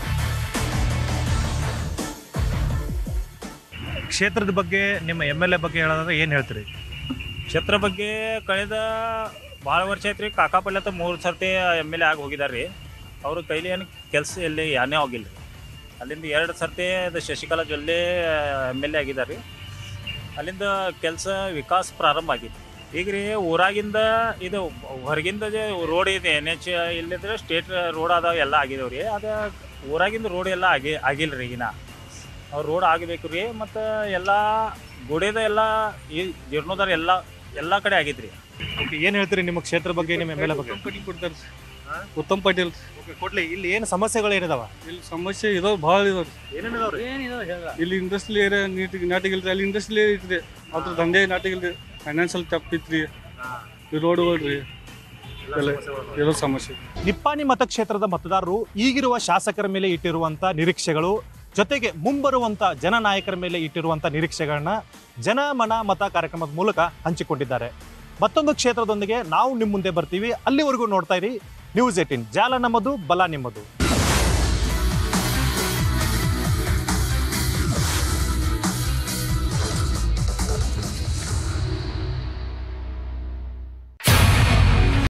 ಕ್ಷೇತ್ರದ ಬಗ್ಗೆ ನಿಮ್ಮ ಎಮ್ ಎಲ್ ಎ ಬಗ್ಗೆ ಹೇಳೋದಾದ್ರೆ ಏನು ಹೇಳ್ತೀರಿ? ಕ್ಷೇತ್ರ ಬಗ್ಗೆ ಕಳೆದ ಭಾಳ ವರ್ಷ ಐತ್ರಿ. ಕಾಕಾಪಲ್ಲೆ ಅಂತ ಮೂರು ಸರ್ತಿ ಎಮ್ ಎಲ್ ಎ ಆಗಿ ಹೋಗಿದ್ದಾರೆ ರೀ. ಅವ್ರ ಕೈಲಿ ಏನು ಕೆಲಸ ಎಲ್ಲಿ ಏನೇ ಆಗಿಲ್ಲ ರೀ. ಅಲ್ಲಿಂದ ಎರಡು ಸರ್ತಿ ಅದು Shashikala Jolle M L A ಆಗಿದ್ದಾರೆ ರೀ. ಅಲ್ಲಿಂದ ಕೆಲಸ ವಿಕಾಸ ಪ್ರಾರಂಭ ಆಗಿತ್ತು. ಈಗ ರೀ ಊರಾಗಿಂದ ಇದು ಹೊರಗಿಂದ ರೋಡ್ ಇದೆ, ಎನ್ ಎಚ್ ಇಲ್ಲಿದ್ರೆ ಸ್ಟೇಟ್ ರೋಡ್ ಅದಾವ, ಎಲ್ಲ ಆಗಿದಾವೆ ರೀ. ಅದು ಊರಾಗಿಂದ ರೋಡ್ ಎಲ್ಲ ಆಗಿ ಆಗಿಲ್ಲ ರೀ. ಈಗಿನ ಅವ್ರು ರೋಡ್ ಆಗಬೇಕು ರೀ. ಮತ್ತು ಎಲ್ಲ ಗುಡಿದ ಎಲ್ಲ ಈ ಜೀರ್ಣೋದ್ಧಾರ ಎಲ್ಲ ಎಲ್ಲ ಕಡೆ ಆಗಿದ್ರಿ. ಏನು ಹೇಳ್ತೀರಿ ನಿಮ್ಮ ಕ್ಷೇತ್ರ ಬಗ್ಗೆ, ನಿಮ್ಮ ಎಮ್ ಎಲ್ ಎ ಬಗ್ಗೆ? ಕೊಡ್ತಾರೆ ಉತ್ತಮ್ ಪಾಟೀಲ್ ಕೊಡ್ಲಿ. ಇಲ್ಲಿ ಏನು ಸಮಸ್ಯೆಗಳು ಏನಿದಾವ? ಇಲ್ಲಿ ಸಮಸ್ಯೆ ಇದಾವೆ, ಭಾಳ ಇದಾವೆ. ಏನೇನಿದಾವ್ರಿ? ಇಲ್ಲಿ ಇಂಡಸ್ಟ್ರಿ ಏರಿಯಾ ನೀಟಿಗೆ ನಾಟಿಗಿಲ್ರಿ. ಅಲ್ಲಿ ಇಂಡಸ್ಟ್ರಿ ಐತ್ರಿ, ಅದ್ರ ದಂಧೆ ನಾಟಿಗಿಲ್ರಿ. ಫೈನಾನ್ಷಿಯಲ್ ತಪ್ಪಿತ್ರಿ, ರೋಡ್ಗಳು ರೀ, ಎಲ್ಲ ಸಮಸ್ಯೆ. ನಿಪ್ಪಾಣಿ ಮತಕ್ಷೇತ್ರದ ಮತದಾರರು ಈಗಿರುವ ಶಾಸಕರ ಮೇಲೆ ಇಟ್ಟಿರುವಂಥ ನಿರೀಕ್ಷೆಗಳು ಜೊತೆಗೆ ಮುಂಬರುವಂಥ ಜನನಾಯಕರ ಮೇಲೆ ಇಟ್ಟಿರುವಂಥ ನಿರೀಕ್ಷೆಗಳನ್ನ ಜನ ಮನ ಮತ ಕಾರ್ಯಕ್ರಮದ ಮೂಲಕ ಹಂಚಿಕೊಂಡಿದ್ದಾರೆ. ಮತ್ತೊಂದು ಕ್ಷೇತ್ರದೊಂದಿಗೆ ನಾವು ನಿಮ್ಮ ಮುಂದೆ ಬರ್ತೀವಿ. ಅಲ್ಲಿವರೆಗೂ ನೋಡ್ತಾ ಇರಿ ನ್ಯೂಸ್ ಏಟೀನ್. ಜಾಲ ನಮ್ಮದು, ಬಲ ನಿಮ್ಮದು.